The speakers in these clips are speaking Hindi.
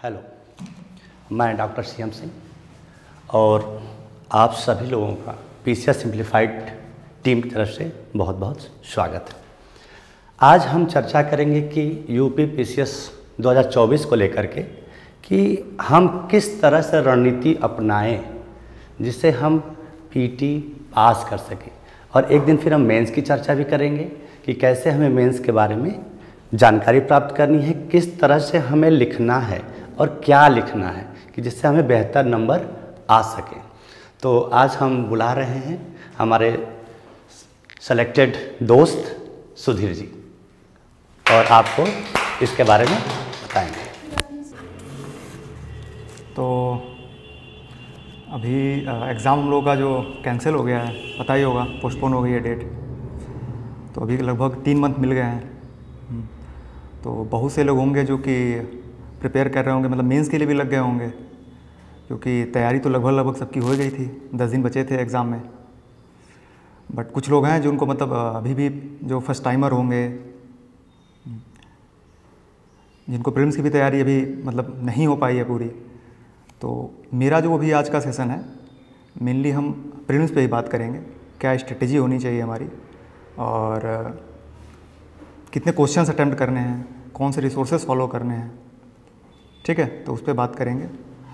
हेलो, मैं डॉक्टर सीएम सिंह और आप सभी लोगों का पीसीएस सिंप्लीफाइड टीम की तरफ से बहुत बहुत स्वागत है। आज हम चर्चा करेंगे कि यूपी पीसीएस 2024 को लेकर के कि हम किस तरह से रणनीति अपनाएं जिससे हम पीटी पास कर सकें, और एक दिन फिर हम मेंस की चर्चा भी करेंगे कि कैसे हमें मेंस के बारे में जानकारी प्राप्त करनी है, किस तरह से हमें लिखना है और क्या लिखना है कि जिससे हमें बेहतर नंबर आ सके। तो आज हम बुला रहे हैं हमारे सेलेक्टेड दोस्त सुधीर जी और आपको इसके बारे में बताएंगे। तो अभी एग्ज़ाम हम लोगों का जो कैंसिल हो गया है, पता ही होगा, पोस्टपोन हो गई है डेट। तो अभी लगभग 3 मंथ मिल गए हैं। तो बहुत से लोग होंगे जो कि प्रिपेयर कर रहे होंगे, मतलब मेंस के लिए भी लग गए होंगे, क्योंकि तैयारी तो लगभग सबकी हो गई थी। 10 दिन बचे थे एग्ज़ाम में। बट कुछ लोग हैं जो उनको मतलब अभी भी जो फर्स्ट टाइमर होंगे, जिनको प्रीलिम्स की भी तैयारी अभी मतलब नहीं हो पाई है पूरी। तो मेरा जो अभी आज का सेशन है, मेनली हम प्रीलिम्स पे ही बात करेंगे, क्या स्ट्रेटेजी होनी चाहिए हमारी और कितने क्वेश्चंस अटेम्प्ट करने हैं, कौन से रिसोर्सेज फॉलो करने हैं। ठीक है, तो उस पर बात करेंगे।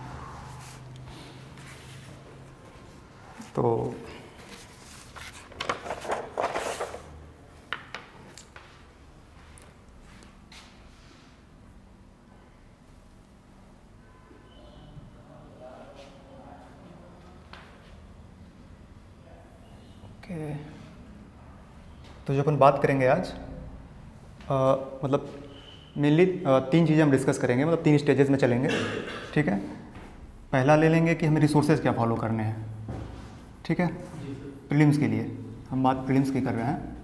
तो जो अपन बात करेंगे आज मतलब मेनली 3 चीज़ें हम डिस्कस करेंगे, मतलब 3 स्टेजेस में चलेंगे। ठीक है, पहला ले लेंगे कि हमें रिसोर्सेज क्या फॉलो करने हैं। ठीक है, प्रीलिम्स के लिए हम बात प्रीलिम्स की कर रहे हैं।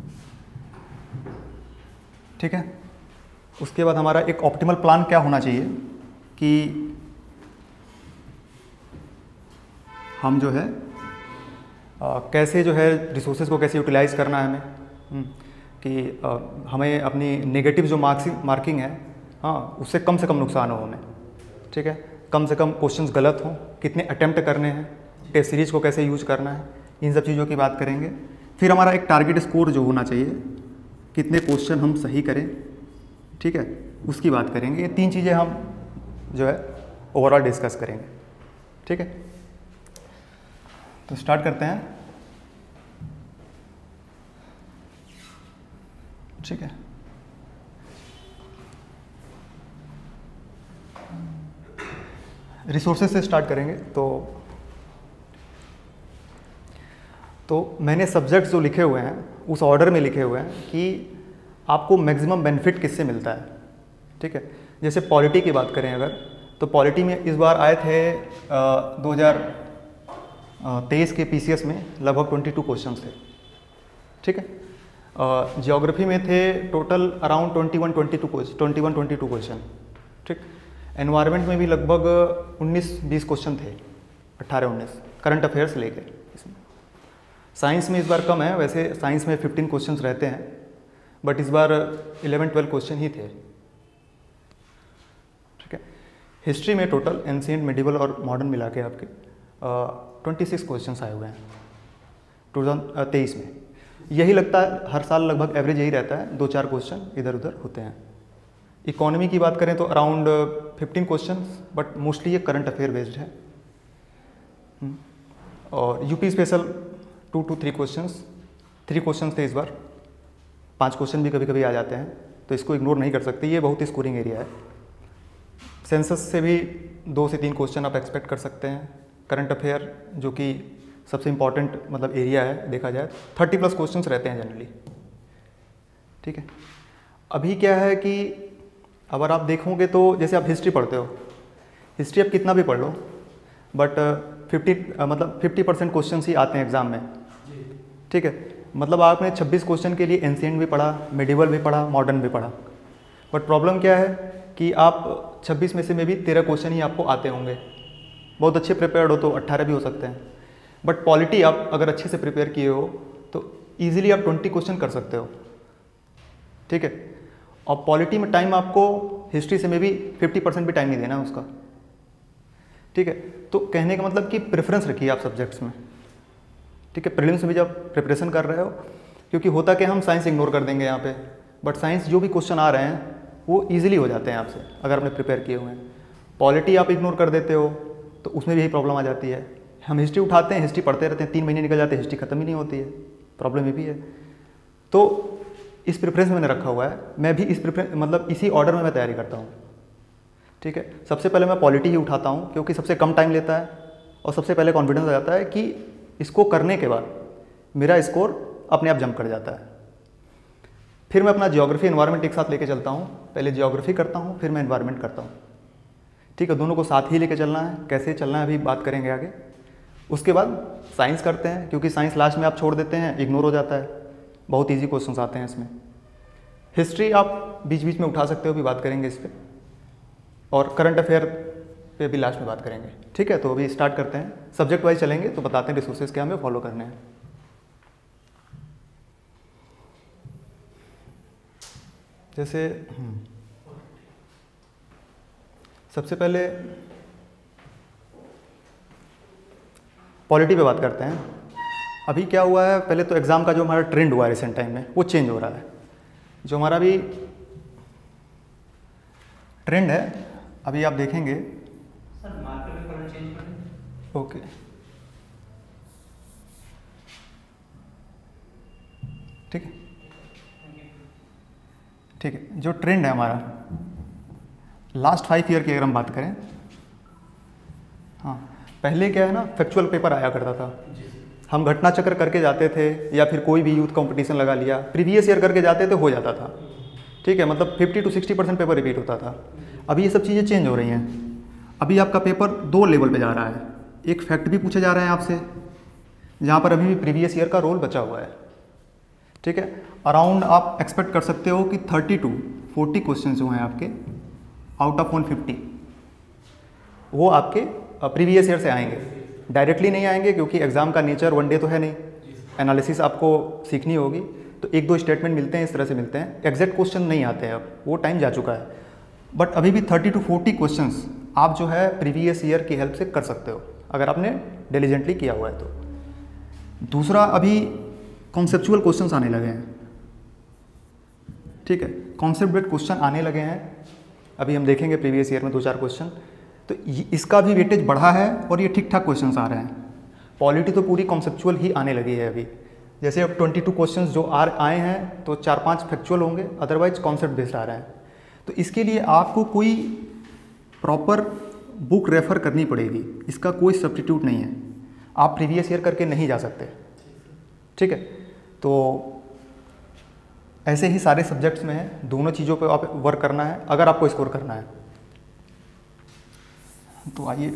ठीक है, उसके बाद हमारा एक ऑप्टिमल प्लान क्या होना चाहिए कि हम जो है कैसे जो है रिसोर्सेज को कैसे यूटिलाइज़ करना है हमें, कि हमें अपनी नेगेटिव जो मार्किंग है, हाँ, उससे कम नुकसान हो हमें। ठीक है, कम से कम क्वेश्चंस गलत हों, कितने अटेम्प्ट करने हैं, टेस्ट सीरीज को कैसे यूज करना है, इन सब चीज़ों की बात करेंगे। फिर हमारा एक टारगेट स्कोर जो होना चाहिए, कितने क्वेश्चन हम सही करें, ठीक है, उसकी बात करेंगे। ये 3 चीज़ें हम जो है ओवरऑल डिस्कस करेंगे। ठीक है, तो स्टार्ट करते हैं। ठीक है, रिसोर्सेज से स्टार्ट करेंगे। तो मैंने सब्जेक्ट्स जो लिखे हुए हैं उस ऑर्डर में लिखे हुए हैं कि आपको मैक्सिमम बेनिफिट किससे मिलता है। ठीक है, जैसे पॉलिटी की बात करें अगर, तो पॉलिटी में इस बार आए थे 2023 के पीसीएस में लगभग 22 क्वेश्चन थे। ठीक है, जियोग्राफी में थे टोटल अराउंड 21-22 क्वेश्चन। ठीक, एनवायरनमेंट में भी लगभग 19-20 क्वेश्चन थे, 18-19 करंट अफेयर्स लेके। इसमें साइंस में इस बार कम है, वैसे साइंस में 15 क्वेश्चंस रहते हैं, बट इस बार 11-12 क्वेश्चन ही थे। ठीक है, हिस्ट्री में टोटल एंशिएंट, मेडिवल और मॉडर्न मिला के आपके 26 क्वेश्चंस आए हुए हैं 2023 में। यही लगता है हर साल लगभग एवरेज यही रहता है, 2-4 क्वेश्चन इधर उधर होते हैं। इकोनॉमी की बात करें तो अराउंड 15 क्वेश्चंस, बट मोस्टली ये करंट अफेयर बेस्ड है। और UP special 2 to 3 questions, 3 questions थे इस बार। 5 क्वेश्चन भी कभी कभी आ जाते हैं, तो इसको इग्नोर नहीं कर सकते, ये बहुत ही स्कोरिंग एरिया है। सेंसस से भी 2 से 3 क्वेश्चन आप एक्सपेक्ट कर सकते हैं। करंट अफेयर जो कि सबसे इम्पॉर्टेंट मतलब एरिया है देखा जाए, 30+ क्वेश्चंस रहते हैं जनरली। ठीक है, अभी क्या है कि अगर आप देखोगे तो जैसे आप हिस्ट्री पढ़ते हो, हिस्ट्री आप कितना भी पढ़ लो, बट 50% क्वेश्चन ही आते हैं एग्ज़ाम में। ठीक है, मतलब आपने 26 क्वेश्चन के लिए एंशिएंट भी पढ़ा, मेडिवल भी पढ़ा, मॉडर्न भी पढ़ा, बट प्रॉब्लम क्या है कि आप 26 में से भी 13 क्वेश्चन ही आपको आते होंगे। बहुत अच्छे प्रिपेयर्ड हो तो 18 भी हो सकते हैं, बट पॉलिटी आप अगर अच्छे से प्रिपेयर किए हो तो ईजिली आप 20 क्वेश्चन कर सकते हो। ठीक है, और पॉलिटी में टाइम आपको हिस्ट्री से में भी 50% भी टाइम नहीं देना है उसका, ठीक है। तो कहने का मतलब कि प्रेफरेंस रखिए आप सब्जेक्ट्स में, ठीक है। प्रीलिम्स में भी जब प्रिपरेशन कर रहे हो, क्योंकि होता कि हम साइंस इग्नोर कर देंगे यहाँ पे, बट साइंस जो भी क्वेश्चन आ रहे हैं वो ईजिली हो जाते हैं आपसे अगर आपने प्रिपेयर किए हुए हैं। पॉलिटी आप इग्नोर कर देते हो तो उसमें भी यही प्रॉब्लम आ जाती है। हम हिस्ट्री उठाते हैं, हिस्ट्री पढ़ते रहते हैं, 3 महीने निकल जाते हैं, हिस्ट्री खत्म ही नहीं होती है, प्रॉब्लम ये भी है। तो इस प्रेफरेंस में मैंने रखा हुआ है, मैं भी इस प्रेफरेंस मतलब इसी ऑर्डर में मैं तैयारी करता हूँ, ठीक है। सबसे पहले मैं पॉलिटी ही उठाता हूँ क्योंकि सबसे कम टाइम लेता है और सबसे पहले कॉन्फिडेंस आ जाता है कि इसको करने के बाद मेरा स्कोर अपने आप जंप कर जाता है। फिर मैं अपना जियोग्राफी एनवायरनमेंट एक साथ लेके चलता हूँ, पहले जियोग्राफी करता हूँ फिर मैं एनवायरनमेंट करता हूँ, ठीक है। दोनों को साथ ही लेके चलना है, कैसे चलना है अभी बात करेंगे आगे। उसके बाद साइंस करते हैं, क्योंकि साइंस लास्ट में आप छोड़ देते हैं, इग्नोर हो जाता है, बहुत ईजी क्वेश्चंस आते हैं इसमें। हिस्ट्री आप बीच बीच में उठा सकते हो, भी बात करेंगे इस पर, और करंट अफेयर पे भी लास्ट में बात करेंगे, ठीक है। तो अभी स्टार्ट करते हैं, सब्जेक्ट वाइज चलेंगे तो बताते हैं रिसोर्सेज क्या हमें फॉलो करने हैं। जैसे सबसे पहले पॉलिटी पे बात करते हैं। अभी क्या हुआ है, पहले तो एग्ज़ाम का जो हमारा ट्रेंड हुआ है रिसेंट टाइम में वो चेंज हो रहा है। जो हमारा भी ट्रेंड है अभी आप देखेंगे, सर मार्कर का कलर चेंज करें। ओके, ठीक है, ठीक है। जो ट्रेंड है हमारा लास्ट 5 ईयर की अगर हम बात करें, हाँ, पहले क्या है ना, फैक्चुअल पेपर आया करता था, हम घटना चक्र करके जाते थे या फिर कोई भी यूथ कंपटीशन लगा लिया, प्रीवियस ईयर करके जाते थे, हो जाता था, ठीक है। मतलब 50 to 60% पेपर रिपीट होता था। अभी ये सब चीज़ें चेंज हो रही हैं। अभी आपका पेपर 2 लेवल पे जा रहा है। एक फैक्ट भी पूछे जा रहे हैं आपसे, जहाँ पर अभी भी प्रीवियस ईयर का रोल बचा हुआ है, ठीक है। अराउंड आप एक्सपेक्ट कर सकते हो कि 30 to 40 क्वेश्चन जो हैं आपके आउट ऑफ 150 वो आपके प्रीवियस ईयर से आएंगे। डायरेक्टली नहीं आएंगे क्योंकि एग्ज़ाम का नेचर वन डे तो है नहीं, एनालिसिस आपको सीखनी होगी, तो 1-2 स्टेटमेंट मिलते हैं, इस तरह से मिलते हैं, एग्जैक्ट क्वेश्चन नहीं आते हैं, अब वो टाइम जा चुका है। बट अभी भी 30 to 40 क्वेश्चंस आप जो है प्रीवियस ईयर की हेल्प से कर सकते हो अगर आपने डिलीजेंटली किया हुआ है तो। दूसरा, अभी कॉन्सेप्चुअल क्वेश्चंस आने लगे हैं, ठीक है, कॉन्सेप्ट बेस्ड क्वेश्चन आने लगे हैं। अभी हम देखेंगे प्रीवियस ईयर में 2-4 क्वेश्चन, तो इसका भी वेटेज बढ़ा है और ये ठीक ठाक क्वेश्चंस आ रहे हैं। पॉलिटी तो पूरी कॉन्सेप्चुअल ही आने लगी है अभी। जैसे अब 22 क्वेश्चंस जो आए हैं तो 4-5 फैक्चुअल होंगे, अदरवाइज कॉन्सेप्ट बेस्ड आ रहे हैं। तो इसके लिए आपको कोई प्रॉपर बुक रेफ़र करनी पड़ेगी, इसका कोई सब्स्टिट्यूट नहीं है, आप प्रीवियस ईयर करके नहीं जा सकते, ठीक है। तो ऐसे ही सारे सब्जेक्ट्स में है, दोनों चीज़ों पे आप वर्क करना है अगर आपको स्कोर करना है। तो आइए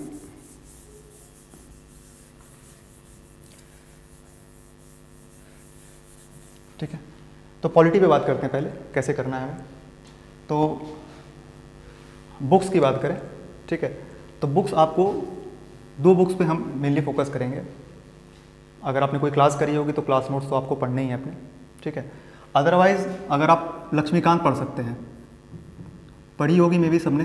ठीक है, तो पॉलिटी पे बात करते हैं पहले कैसे करना है हमें। तो बुक्स की बात करें, ठीक है, तो बुक्स आपको 2 बुक्स पे हम मेनली फोकस करेंगे। अगर आपने कोई क्लास करी होगी तो क्लास नोट्स तो आपको पढ़ने ही है अपने, ठीक है। अदरवाइज़ अगर आप लक्ष्मीकांत पढ़ सकते हैं, पढ़ी होगी मे भी सबने,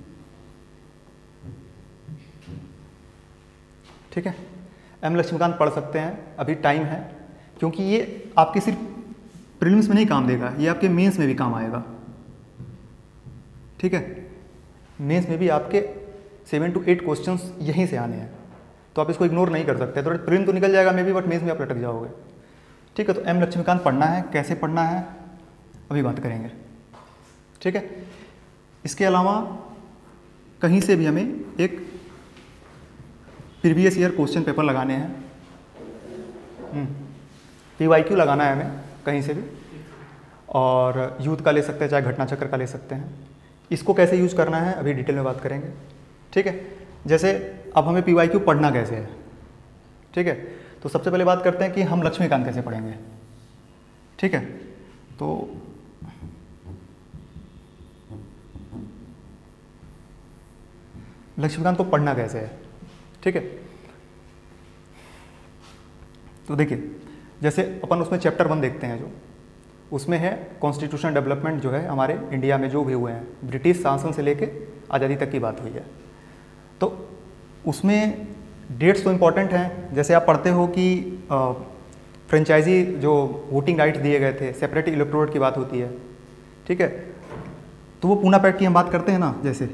ठीक है, एम लक्ष्मीकांत पढ़ सकते हैं, अभी टाइम है, क्योंकि ये आपके सिर्फ प्रीलिम्स में नहीं काम देगा, ये आपके मेंस में भी काम आएगा, ठीक है। मेंस में भी आपके 7 to 8 क्वेश्चंस यहीं से आने हैं, तो आप इसको इग्नोर नहीं कर सकते। तो प्रीलिम तो निकल जाएगा मे बी, बट मेंस में आप लटक जाओगे, ठीक है। तो एम लक्ष्मीकांत पढ़ना है, कैसे पढ़ना है अभी बात करेंगे, ठीक है। इसके अलावा कहीं से भी हमें एक प्रीवियस ईयर क्वेश्चन पेपर लगाने हैं, PYQ लगाना है हमें कहीं से भी, और यूथ का ले सकते हैं, चाहे घटना चक्र का ले सकते हैं। इसको कैसे यूज़ करना है अभी डिटेल में बात करेंगे, ठीक है। जैसे अब हमें PYQ पढ़ना कैसे है, ठीक है, तो सबसे पहले बात करते हैं कि हम लक्ष्मीकांत कैसे पढ़ेंगे, ठीक है। तो लक्ष्मीकांत को पढ़ना कैसे है, ठीक है। तो देखिए, जैसे अपन उसमें चैप्टर 1 देखते हैं, जो उसमें है कॉन्स्टिट्यूशन डेवलपमेंट जो है हमारे इंडिया में जो भी हुए हैं, ब्रिटिश शासन से लेके आज़ादी तक की बात हुई है। तो उसमें डेट्स तो इम्पॉर्टेंट हैं, जैसे आप पढ़ते हो कि फ्रेंचाइजी जो वोटिंग राइट्स दिए गए थे, सेपरेट इलेक्टोरेट की बात होती है, ठीक है। तो वो पूना पैक्ट की हम बात करते हैं ना जैसे,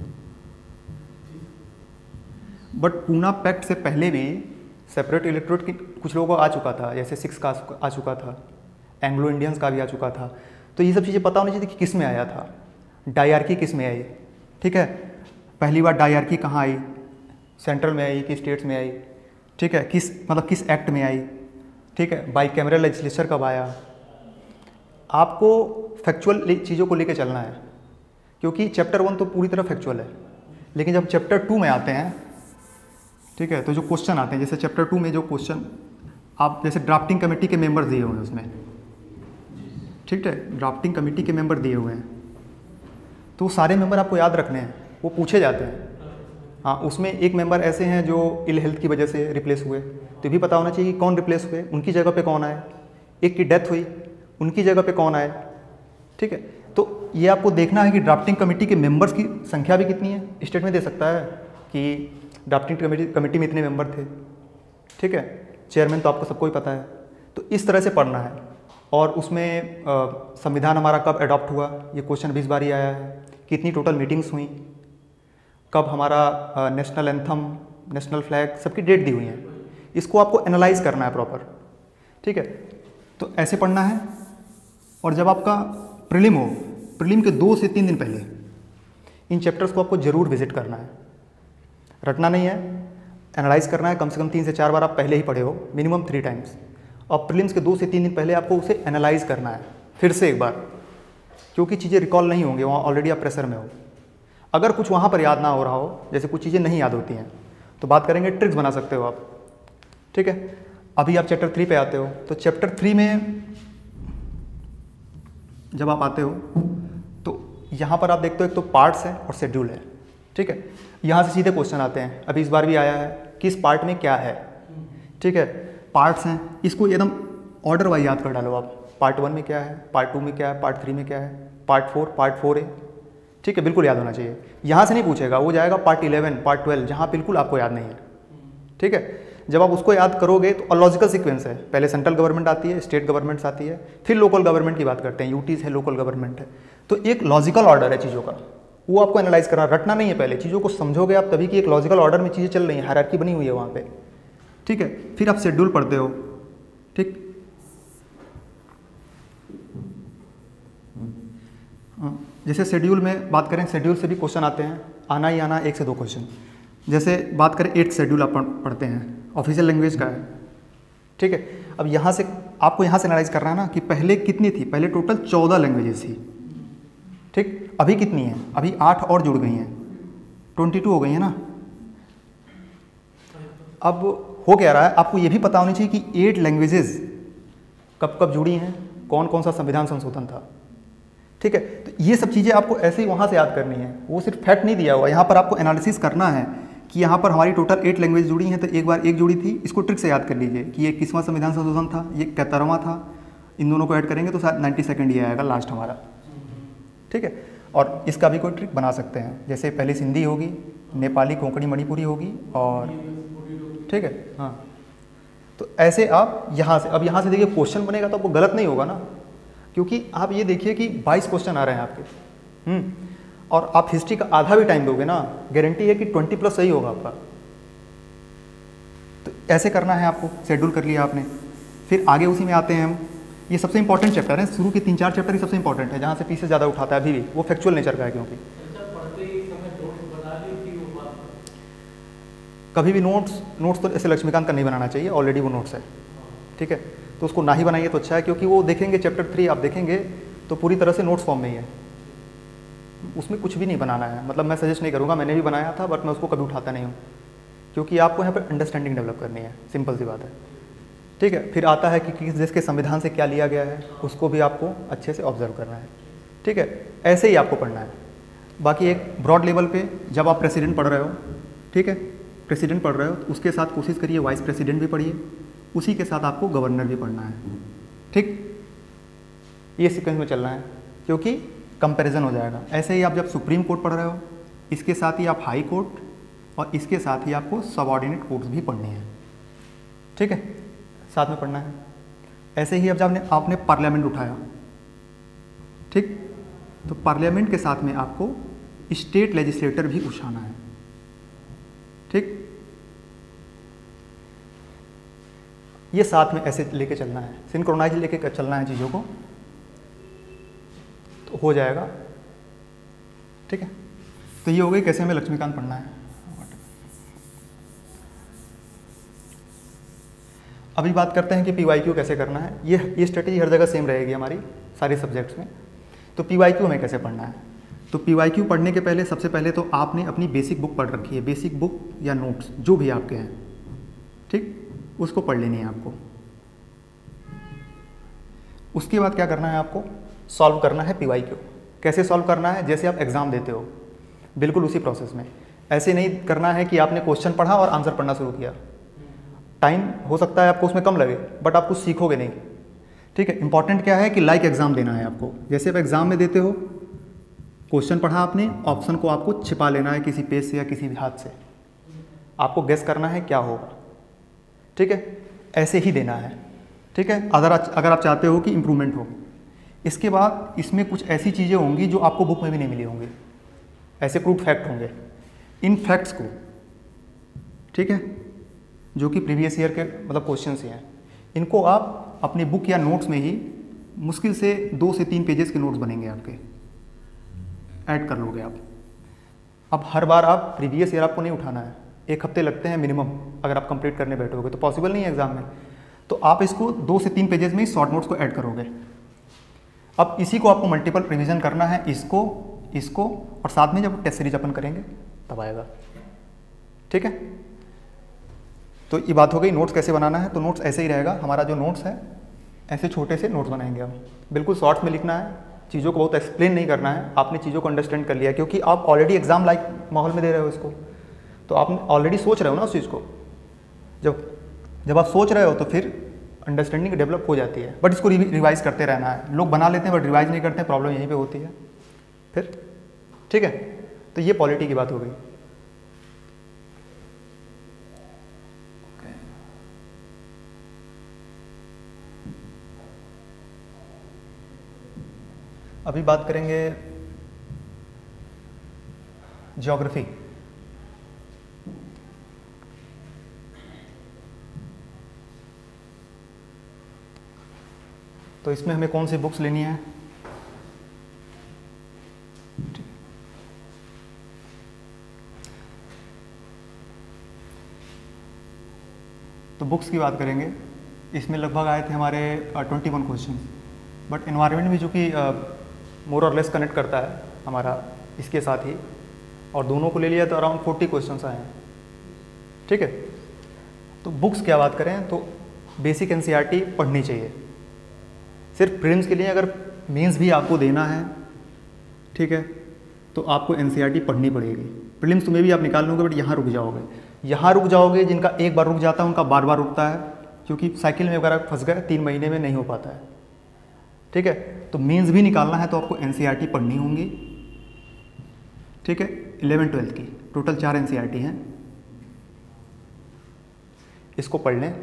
बट पूना पैक्ट से पहले भी सेपरेट इलेक्टोरेट की कुछ लोगों को आ चुका था, जैसे सिक्स का आ चुका था, एंग्लो इंडियंस का भी आ चुका था। तो ये सब चीज़ें पता होनी चाहिए कि किस में आया था, डायरकी किस में आई, ठीक है। पहली बार डायरकी कहाँ आई, सेंट्रल में आई कि स्टेट्स में आई, ठीक है, किस एक्ट में आई, ठीक है, बाई कैमरल लेजिस्लेचर कब आया। आपको फैक्चुअल चीज़ों को लेके चलना है, क्योंकि चैप्टर 1 तो पूरी तरह फैक्चुअल है, लेकिन जब चैप्टर 2 में आते हैं, ठीक है, तो जो क्वेश्चन आते हैं, जैसे चैप्टर 2 में जो क्वेश्चन आप जैसे ड्राफ्टिंग कमेटी के मेंबर्स दिए हुए हैं उसमें, ठीक है, ड्राफ्टिंग कमेटी के मेंबर दिए हुए हैं, तो सारे मेंबर आपको याद रखने हैं, वो पूछे जाते हैं। हाँ, उसमें एक मेंबर ऐसे हैं जो इल हेल्थ की वजह से रिप्लेस हुए, तो ये भी पता होना चाहिए कि कौन रिप्लेस हुए, उनकी जगह पे कौन आए। एक की डेथ हुई, उनकी जगह पे कौन आए, ठीक है। तो ये आपको देखना है कि ड्राफ्टिंग कमेटी के मेंबर्स की संख्या भी कितनी है। स्टेटमेंट दे सकता है कि ड्राफ्टिंग कमेटी में इतने मेंबर थे, ठीक है, चेयरमैन तो आपको सबको ही पता है। तो इस तरह से पढ़ना है। और उसमें संविधान हमारा कब अडॉप्ट हुआ, ये क्वेश्चन 20 बार ही आया है। कितनी टोटल मीटिंग्स हुई, कब हमारा नेशनल एंथम, नेशनल फ्लैग, सबकी डेट दी हुई है। इसको आपको एनालाइज करना है प्रॉपर, ठीक है। तो ऐसे पढ़ना है। और जब आपका प्रीलिम हो, प्रीलिम के 2 से 3 दिन पहले इन चैप्टर्स को आपको ज़रूर विजिट करना है। रटना नहीं है, एनालाइज करना है। कम से कम 3 से 4 बार आप पहले ही पढ़े हो, मिनिमम 3 टाइम्स। और प्रीलिम्स के 2 से 3 दिन पहले आपको उसे एनालाइज करना है फिर से एक बार, क्योंकि चीज़ें रिकॉल नहीं होंगी, वहाँ ऑलरेडी आप प्रेशर में हो। अगर कुछ वहाँ पर याद ना हो रहा हो, जैसे कुछ चीज़ें नहीं याद होती हैं, तो बात करेंगे ट्रिक्स बना सकते हो आप, ठीक है। अभी आप चैप्टर 3 पे आते हो, तो चैप्टर 3 में जब आप आते हो तो यहाँ पर आप देखते हो एक तो पार्ट्स है और शेड्यूल है, ठीक है। यहाँ से सीधे क्वेश्चन आते हैं। अभी इस बार भी आया है, किस पार्ट में क्या है, ठीक है। पार्ट्स हैं, इसको एकदम ऑर्डर वाइज याद कर डालो आप। पार्ट 1 में क्या है, पार्ट 2 में क्या है, पार्ट 3 में क्या है, पार्ट 4 है, ठीक है, बिल्कुल याद होना चाहिए। यहाँ से नहीं पूछेगा, वो जाएगा पार्ट 11, पार्ट 12, जहाँ बिल्कुल आपको याद नहीं है, ठीक है। जब आप उसको याद करोगे तो लॉजिकल सीक्वेंस है, पहले सेंट्रल गवर्नमेंट आती है, स्टेट गवर्नमेंट्स आती है, फिर लोकल गवर्नमेंट की बात करते हैं, यूटीज़ है, लोकल गवर्नमेंट है। तो एक लॉजिकल ऑर्डर है चीज़ों का, वो आपको एनालाइज करना, रटना नहीं है। पहले चीज़ों को समझोगे आप तभी कि एक लॉजिकल ऑर्डर में चीज़ें चल रही हैं, हायरार्की बनी हुई है वहाँ पे, ठीक है। फिर आप शेड्यूल पढ़ते हो, ठीक। जैसे शेड्यूल में बात करें, शेड्यूल से भी क्वेश्चन आते हैं, आना ही आना 1 से 2 क्वेश्चन। जैसे बात करें 8th शेड्यूल आप पढ़ते हैं, ऑफिशियल लैंग्वेज का है, ठीक है। अब यहाँ से आपको यहाँ से एनालाइज करना है ना कि पहले कितनी थी, पहले टोटल 14 लैंग्वेजेस थी, ठीक। अभी कितनी है, अभी 8 और जुड़ गई हैं, 22 हो गई है ना। अब हो क्या रहा है, आपको ये भी पता होनी चाहिए कि 8 लैंग्वेजेस कब कब जुड़ी हैं, कौन कौन सा संविधान संशोधन था, ठीक है। तो ये सब चीज़ें आपको ऐसे ही वहाँ से याद करनी है, वो सिर्फ फैक्ट नहीं दिया हुआ। यहाँ पर आपको एनालिसिस करना है कि यहाँ पर हमारी टोटल 8 लैंग्वेज जुड़ी हैं, तो एक बार एक जुड़ी थी, इसको ट्रिक से याद कर लीजिए कि ये 21वां संविधान संशोधन था, ये 71वां था। इन दोनों को ऐड करेंगे तो शायद 92nd ये आएगा लास्ट हमारा, ठीक है। और इसका भी कोई ट्रिक बना सकते हैं, जैसे पहले सिंधी होगी, नेपाली, कोंकणी, मणिपुरी होगी, और ठीक है, हाँ। तो ऐसे आप यहाँ से, अब यहाँ से देखिए क्वेश्चन बनेगा तो आपको गलत नहीं होगा ना, क्योंकि आप ये देखिए कि 22 क्वेश्चन आ रहे हैं आपके, और आप हिस्ट्री का आधा भी टाइम दोगे ना, गारंटी है कि 20+ सही होगा आपका। तो ऐसे करना है आपको, शेड्यूल कर लिया आपने। फिर आगे उसी में आते हैं हम, ये सबसे इंपॉर्टेंट चैप्टर है, शुरू के 3-4 चैप्टर ही सबसे इंपॉर्टेंट है, जहाँ से पीछे ज़्यादा उठाता है अभी भी, वो फैक्चुअल नेचर का है। क्योंकि कभी भी नोट्स तो ऐसे लक्ष्मीकांत का नहीं बनाना चाहिए, ऑलरेडी वो नोट्स है, ठीक है। तो उसको ना ही बनाइए तो अच्छा है, क्योंकि वो देखेंगे चैप्टर 3 आप देखेंगे तो पूरी तरह से नोट्स फॉर्म में ही है, उसमें कुछ भी नहीं बनाना है। मतलब मैं सजेस्ट नहीं करूँगा, मैंने भी बनाया था बट मैं उसको कभी उठाता नहीं हूँ, क्योंकि आपको यहाँ पर अंडरस्टैंडिंग डेवलप करनी है, सिंपल सी बात है, ठीक है। फिर आता है कि किस देश के संविधान से क्या लिया गया है, उसको भी आपको अच्छे से ऑब्जर्व करना है, ठीक है। ऐसे ही आपको पढ़ना है। बाकी एक ब्रॉड लेवल पे जब आप प्रेसिडेंट पढ़ रहे हो, ठीक है, प्रेसिडेंट पढ़ रहे हो तो उसके साथ कोशिश करिए वाइस प्रेसिडेंट भी पढ़िए, उसी के साथ आपको गवर्नर भी पढ़ना है, ठीक। ये सीक्वेंस में चलना है, क्योंकि कंपैरिजन हो जाएगा। ऐसे ही आप जब सुप्रीम कोर्ट पढ़ रहे हो, इसके साथ ही आप हाई कोर्ट और इसके साथ ही आपको सबऑर्डिनेट कोर्ट्स भी पढ़ने हैं, ठीक है, साथ में पढ़ना है। ऐसे ही अब जब आपने पार्लियामेंट उठाया, ठीक, तो पार्लियामेंट के साथ में आपको स्टेट लेजिस्लेटर भी उठाना है, ठीक। ये साथ में ऐसे लेके चलना है, सिंक्रोनाइज लेके चलना है चीज़ों को, तो हो जाएगा, ठीक है। तो ये हो गई कैसे हमें लक्ष्मीकांत पढ़ना है। अभी बात करते हैं कि PYQ कैसे करना है। ये स्ट्रेटेजी हर जगह सेम रहेगी हमारी सारे सब्जेक्ट्स में। तो PYQ हमें कैसे पढ़ना है, तो PYQ पढ़ने के पहले सबसे पहले तो आपने अपनी बेसिक बुक पढ़ रखी है, बेसिक बुक या नोट्स जो भी आपके हैं, ठीक, उसको पढ़ लेनी है आपको। उसके बाद क्या करना है, आपको सॉल्व करना है PYQ। कैसे सॉल्व करना है, जैसे आप एग्ज़ाम देते हो, बिल्कुल उसी प्रोसेस में। ऐसे नहीं करना है कि आपने क्वेश्चन पढ़ा और आंसर पढ़ना शुरू किया। टाइम हो सकता है आपको उसमें कम लगे, बट आप कुछ सीखोगे नहीं, ठीक है। इंपॉर्टेंट क्या है कि लाइक एग्जाम देना है आपको। जैसे आप एग्जाम में देते हो, क्वेश्चन पढ़ा आपने, ऑप्शन को आपको छिपा लेना है किसी पेज से या किसी भी हाथ से, आपको गेस करना है क्या होगा, ठीक है। ऐसे ही देना है, ठीक है, अगर आप चाहते हो कि इम्प्रूवमेंट हो। इसके बाद इसमें कुछ ऐसी चीज़ें होंगी जो आपको बुक में भी नहीं मिली होंगी, ऐसे प्रूफ फैक्ट होंगे। इन फैक्ट्स को, ठीक है, जो कि प्रीवियस ईयर के मतलब क्वेश्चन ही हैं, इनको आप अपनी बुक या नोट्स में ही मुश्किल से 2 से 3 पेजेस के नोट्स बनेंगे आपके, ऐड कर लोगे आप। अब हर बार आप प्रीवियस ईयर आपको नहीं उठाना है, 1 हफ्ते लगते हैं मिनिमम अगर आप कंप्लीट करने बैठोगे, तो पॉसिबल नहीं है एग्जाम में। तो आप इसको 2 से 3 पेजेस में ही शॉर्ट नोट्स को ऐड करोगे। अब इसी को आपको मल्टीपल रिवीजन करना है, इसको और साथ में जब टेस्ट सीरीज अपन करेंगे तब आएगा, ठीक है। तो ये बात हो गई नोट्स कैसे बनाना है। तो नोट्स ऐसे ही रहेगा, हमारा जो नोट्स है ऐसे छोटे से नोट्स बनाएंगे हम, बिल्कुल शॉर्ट्स में लिखना है, चीज़ों को बहुत एक्सप्लेन नहीं करना है। आपने चीज़ों को अंडरस्टैंड कर लिया, क्योंकि आप ऑलरेडी एग्जाम लाइक माहौल में दे रहे हो इसको, तो आप ऑलरेडी सोच रहे हो ना उस चीज़ को। जब आप सोच रहे हो तो फिर अंडरस्टैंडिंग डेवलप हो जाती है। बट इसको रिवाइज करते रहना है। लोग बना लेते हैं बट रिवाइज नहीं करते हैं, प्रॉब्लम यहीं पे होती है फिर, ठीक है। तो ये पॉलिटी की बात हो गई। अभी बात करेंगे ज्योग्राफी। तो इसमें हमें कौन सी बुक्स लेनी है, तो बुक्स की बात करेंगे। इसमें लगभग आए थे हमारे 21 क्वेश्चन, बट एनवायरनमेंट भी जो कि मोर और लेस कनेक्ट करता है हमारा इसके साथ ही, और दोनों को ले लिया तो अराउंड 40 क्वेश्चंस आए हैं, ठीक है। तो बुक्स क्या बात करें तो बेसिक एनसीईआरटी पढ़नी चाहिए सिर्फ प्रीलिम्स के लिए। अगर मेंस भी आपको देना है, ठीक है, तो आपको एनसीईआरटी पढ़नी पड़ेगी। प्रीलिम्स तो में भी आप निकाल लोगे, बट यहाँ रुक जाओगे। जिनका एक बार रुक जाता है उनका बार बार रुकता है, क्योंकि साइकिल में अगर आप फंस गए 3 महीने में नहीं हो पाता है, ठीक है। तो मेंस भी निकालना है तो आपको एनसीईआरटी पढ़नी होंगी, ठीक है। 11th-12th की टोटल 4 एनसीईआरटी हैं, इसको पढ़ लें।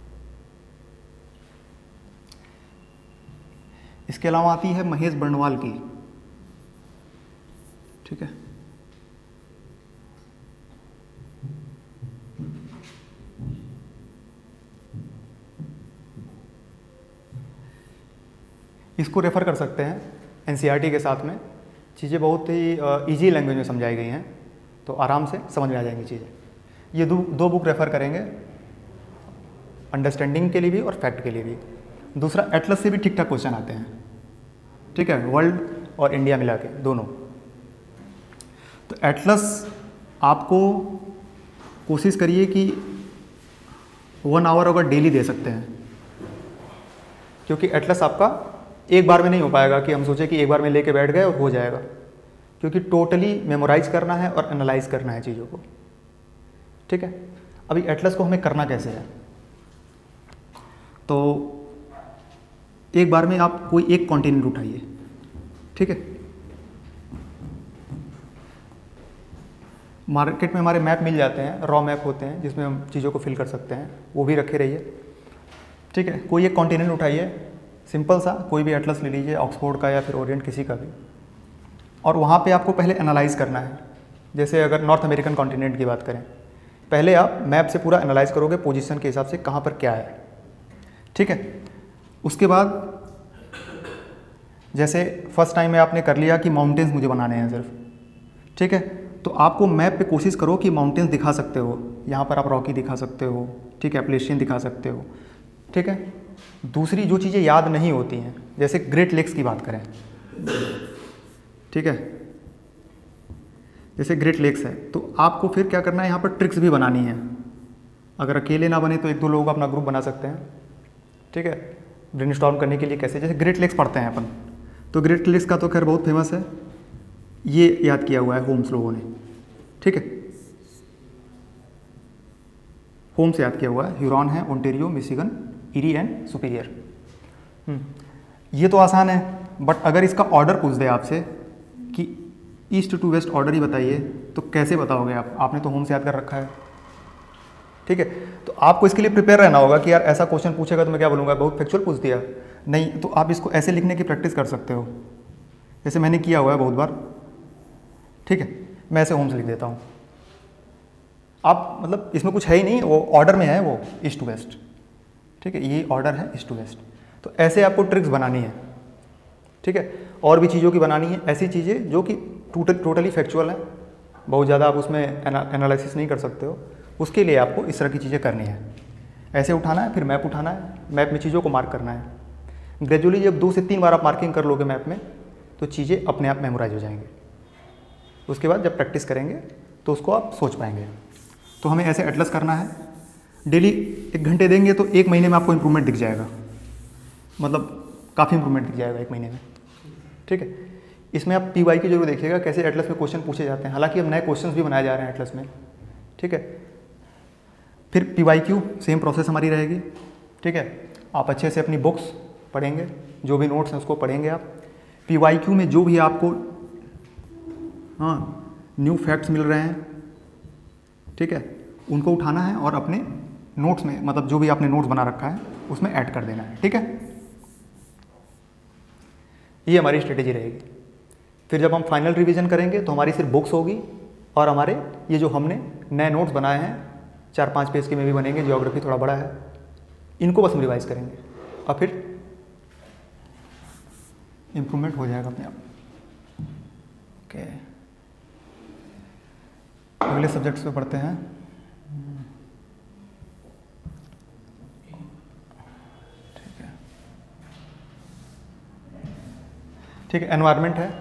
इसके अलावा आती है महेश बर्णवाल की, ठीक है। इसको रेफ़र कर सकते हैं एनसीईआरटी के साथ में। चीज़ें बहुत ही इजी लैंग्वेज में समझाई गई हैं, तो आराम से समझ में आ जाएंगी चीज़ें। ये दो बुक रेफ़र करेंगे, अंडरस्टैंडिंग के लिए भी और फैक्ट के लिए भी। दूसरा, एटलस से भी ठीक ठाक क्वेश्चन आते हैं, ठीक है, वर्ल्ड और इंडिया मिला के दोनों। तो एटलस आपको कोशिश करिए कि 1 आवर अगर डेली दे सकते हैं, क्योंकि एटलस आपका एक बार में नहीं हो पाएगा कि हम सोचे कि एक बार में लेके बैठ गए और हो जाएगा, क्योंकि टोटली मेमोराइज करना है और एनालाइज करना है चीज़ों को, ठीक है। अभी एटलस को हमें करना कैसे है, तो एक बार में आप कोई एक कॉन्टिनेंट उठाइए, ठीक है। मार्केट में हमारे मैप मिल जाते हैं, रॉ मैप होते हैं जिसमें हम चीज़ों को फिल कर सकते हैं, वो भी रखे रहिए, ठीक है। कोई एक कॉन्टिनेंट उठाइए, सिंपल सा कोई भी एटलस ले लीजिए, ऑक्सफोर्ड का या फिर ओरिएंट किसी का भी, और वहाँ पे आपको पहले एनालाइज करना है। जैसे अगर नॉर्थ अमेरिकन कॉन्टिनेंट की बात करें, पहले आप मैप से पूरा एनालाइज करोगे पोजीशन के हिसाब से कहाँ पर क्या है, ठीक है। उसके बाद जैसे फर्स्ट टाइम में आपने कर लिया कि माउंटेन्स मुझे बनाने हैं सिर्फ, ठीक है, तो आपको मैप पे कोशिश करो कि माउंटेन्स दिखा सकते हो, यहाँ पर आप रॉकी दिखा सकते हो, ठीक है, एप्लेशियन दिखा सकते हो, ठीक है। दूसरी जो चीज़ें याद नहीं होती हैं, जैसे ग्रेट लेक्स की बात करें, ठीक है, जैसे ग्रेट लेक्स है, तो आपको फिर क्या करना है, यहाँ पर ट्रिक्स भी बनानी है। अगर अकेले ना बने तो एक दो लोगों का अपना ग्रुप बना सकते हैं, ठीक है, ब्रेनस्टॉर्म करने के लिए कैसे, जैसे ग्रेट लेक्स पढ़ते हैं अपन, तो ग्रेट लेक्स का तो खैर बहुत फेमस है, ये याद किया हुआ है होम्स लोगों ने, ठीक है, होम्स याद किया हुआ है, ह्यूरॉन है, Ontario, Michigan, Erie and Superior. ये तो आसान है, बट अगर इसका ऑर्डर पूछ दे आपसे कि ईस्ट टू वेस्ट ऑर्डर ही बताइए, तो कैसे बताओगे आप? आपने तो होम्स याद कर रखा है, ठीक है। तो आपको इसके लिए प्रिपेयर रहना होगा कि यार ऐसा क्वेश्चन पूछेगा तो मैं क्या बोलूँगा, बहुत फैक्चुअल पूछ दिया, नहीं, तो आप इसको ऐसे लिखने की प्रैक्टिस कर सकते हो, जैसे मैंने किया हुआ है बहुत बार, ठीक है। मैं ऐसे होम्स लिख देता हूँ, आप मतलब इसमें कुछ है ही नहीं, वो ऑर्डर में है, वो ईस्ट टू वेस्ट, ठीक है, ये ऑर्डर है ईस्ट टू वेस्ट। तो ऐसे आपको ट्रिक्स बनानी है, ठीक है, और भी चीज़ों की बनानी है, ऐसी चीज़ें जो कि टोटली फैक्चुअल है, बहुत ज़्यादा आप उसमें एनालिसिस नहीं कर सकते हो, उसके लिए आपको इस तरह की चीज़ें करनी है। ऐसे उठाना है, फिर मैप उठाना है, मैप में चीज़ों को मार्क करना है। ग्रेजुअली जब 2 से 3 बार आप मार्किंग कर लोगे मैप में, तो चीज़ें अपने आप मेमोराइज हो जाएंगी। उसके बाद जब प्रैक्टिस करेंगे तो उसको आप सोच पाएंगे। तो हमें ऐसे एटलस करना है, डेली 1 घंटे देंगे तो 1 महीने में आपको इम्प्रूवमेंट दिख जाएगा, मतलब काफ़ी इम्प्रूवमेंट दिख जाएगा 1 महीने में, ठीक है। इसमें आप PY की जरूर देखिएगा, कैसे एटलस में क्वेश्चन पूछे जाते हैं, हालांकि अब नए क्वेश्चंस भी बनाए जा रहे हैं एटलस में, ठीक है। फिर PYQ सेम प्रोसेस हमारी रहेगी, ठीक है। आप अच्छे से अपनी बुक्स पढ़ेंगे, जो भी नोट्स हैं उसको पढ़ेंगे आप। PYQ में जो भी आपको न्यू फैक्ट्स मिल रहे हैं, ठीक है, उनको उठाना है और अपने नोट्स में, मतलब जो भी आपने नोट्स बना रखा है उसमें ऐड कर देना है, ठीक है। ये हमारी स्ट्रेटेजी रहेगी। फिर जब हम फाइनल रिवीजन करेंगे तो हमारी सिर्फ बुक्स होगी और हमारे ये जो हमने नए नोट्स बनाए हैं 4-5 पेज के में भी बनेंगे, ज्योग्राफी थोड़ा बड़ा है, इनको बस हम रिवाइज करेंगे और फिर इम्प्रूवमेंट हो जाएगा अपने आप। ओके, अगले सब्जेक्ट्स पे पढ़ते हैं। ठीक है, एनवायरनमेंट है।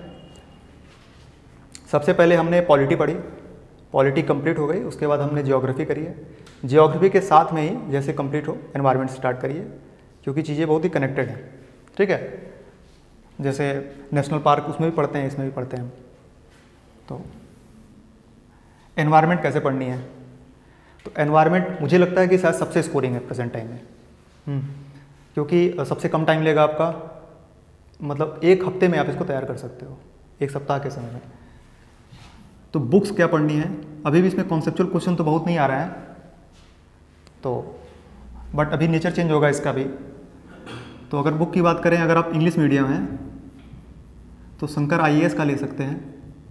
सबसे पहले हमने पॉलिटी पढ़ी, पॉलिटी कंप्लीट हो गई, उसके बाद हमने जियोग्राफी करी है। जियोग्राफी के साथ में ही जैसे कंप्लीट हो एनवायरनमेंट स्टार्ट करिए, क्योंकि चीज़ें बहुत ही कनेक्टेड हैं, ठीक है। जैसे नेशनल पार्क उसमें भी पढ़ते हैं, इसमें भी पढ़ते हैं। तो एनवायरनमेंट कैसे पढ़नी है, तो एनवायरनमेंट मुझे लगता है कि शायद सबसे स्कोरिंग है प्रेजेंट टाइम में, क्योंकि सबसे कम टाइम लेगा आपका, मतलब 1 हफ्ते में आप इसको तैयार कर सकते हो, 1 सप्ताह के समय में। तो बुक्स क्या पढ़नी है, अभी भी इसमें कॉन्सेप्चुअल क्वेश्चन तो बहुत नहीं आ रहा है, तो बट अभी नेचर चेंज होगा इसका भी। तो अगर बुक की बात करें, अगर आप इंग्लिश मीडियम हैं तो शंकर IAS का ले सकते हैं,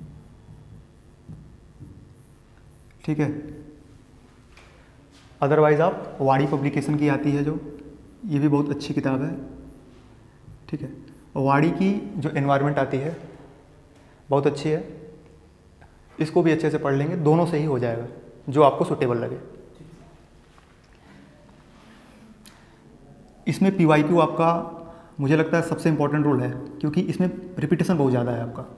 ठीक है। अदरवाइज़ आप वाणी पब्लिकेशन की आती है जो, ये भी बहुत अच्छी किताब है, ठीक है। वाणी की जो एनवायरनमेंट आती है बहुत अच्छी है, इसको भी अच्छे से पढ़ लेंगे, दोनों से ही हो जाएगा जो आपको सूटेबल लगे। इसमें PYQ आपका मुझे लगता है सबसे इम्पोर्टेंट रोल है, क्योंकि इसमें रिपीटेशन बहुत ज़्यादा है आपका,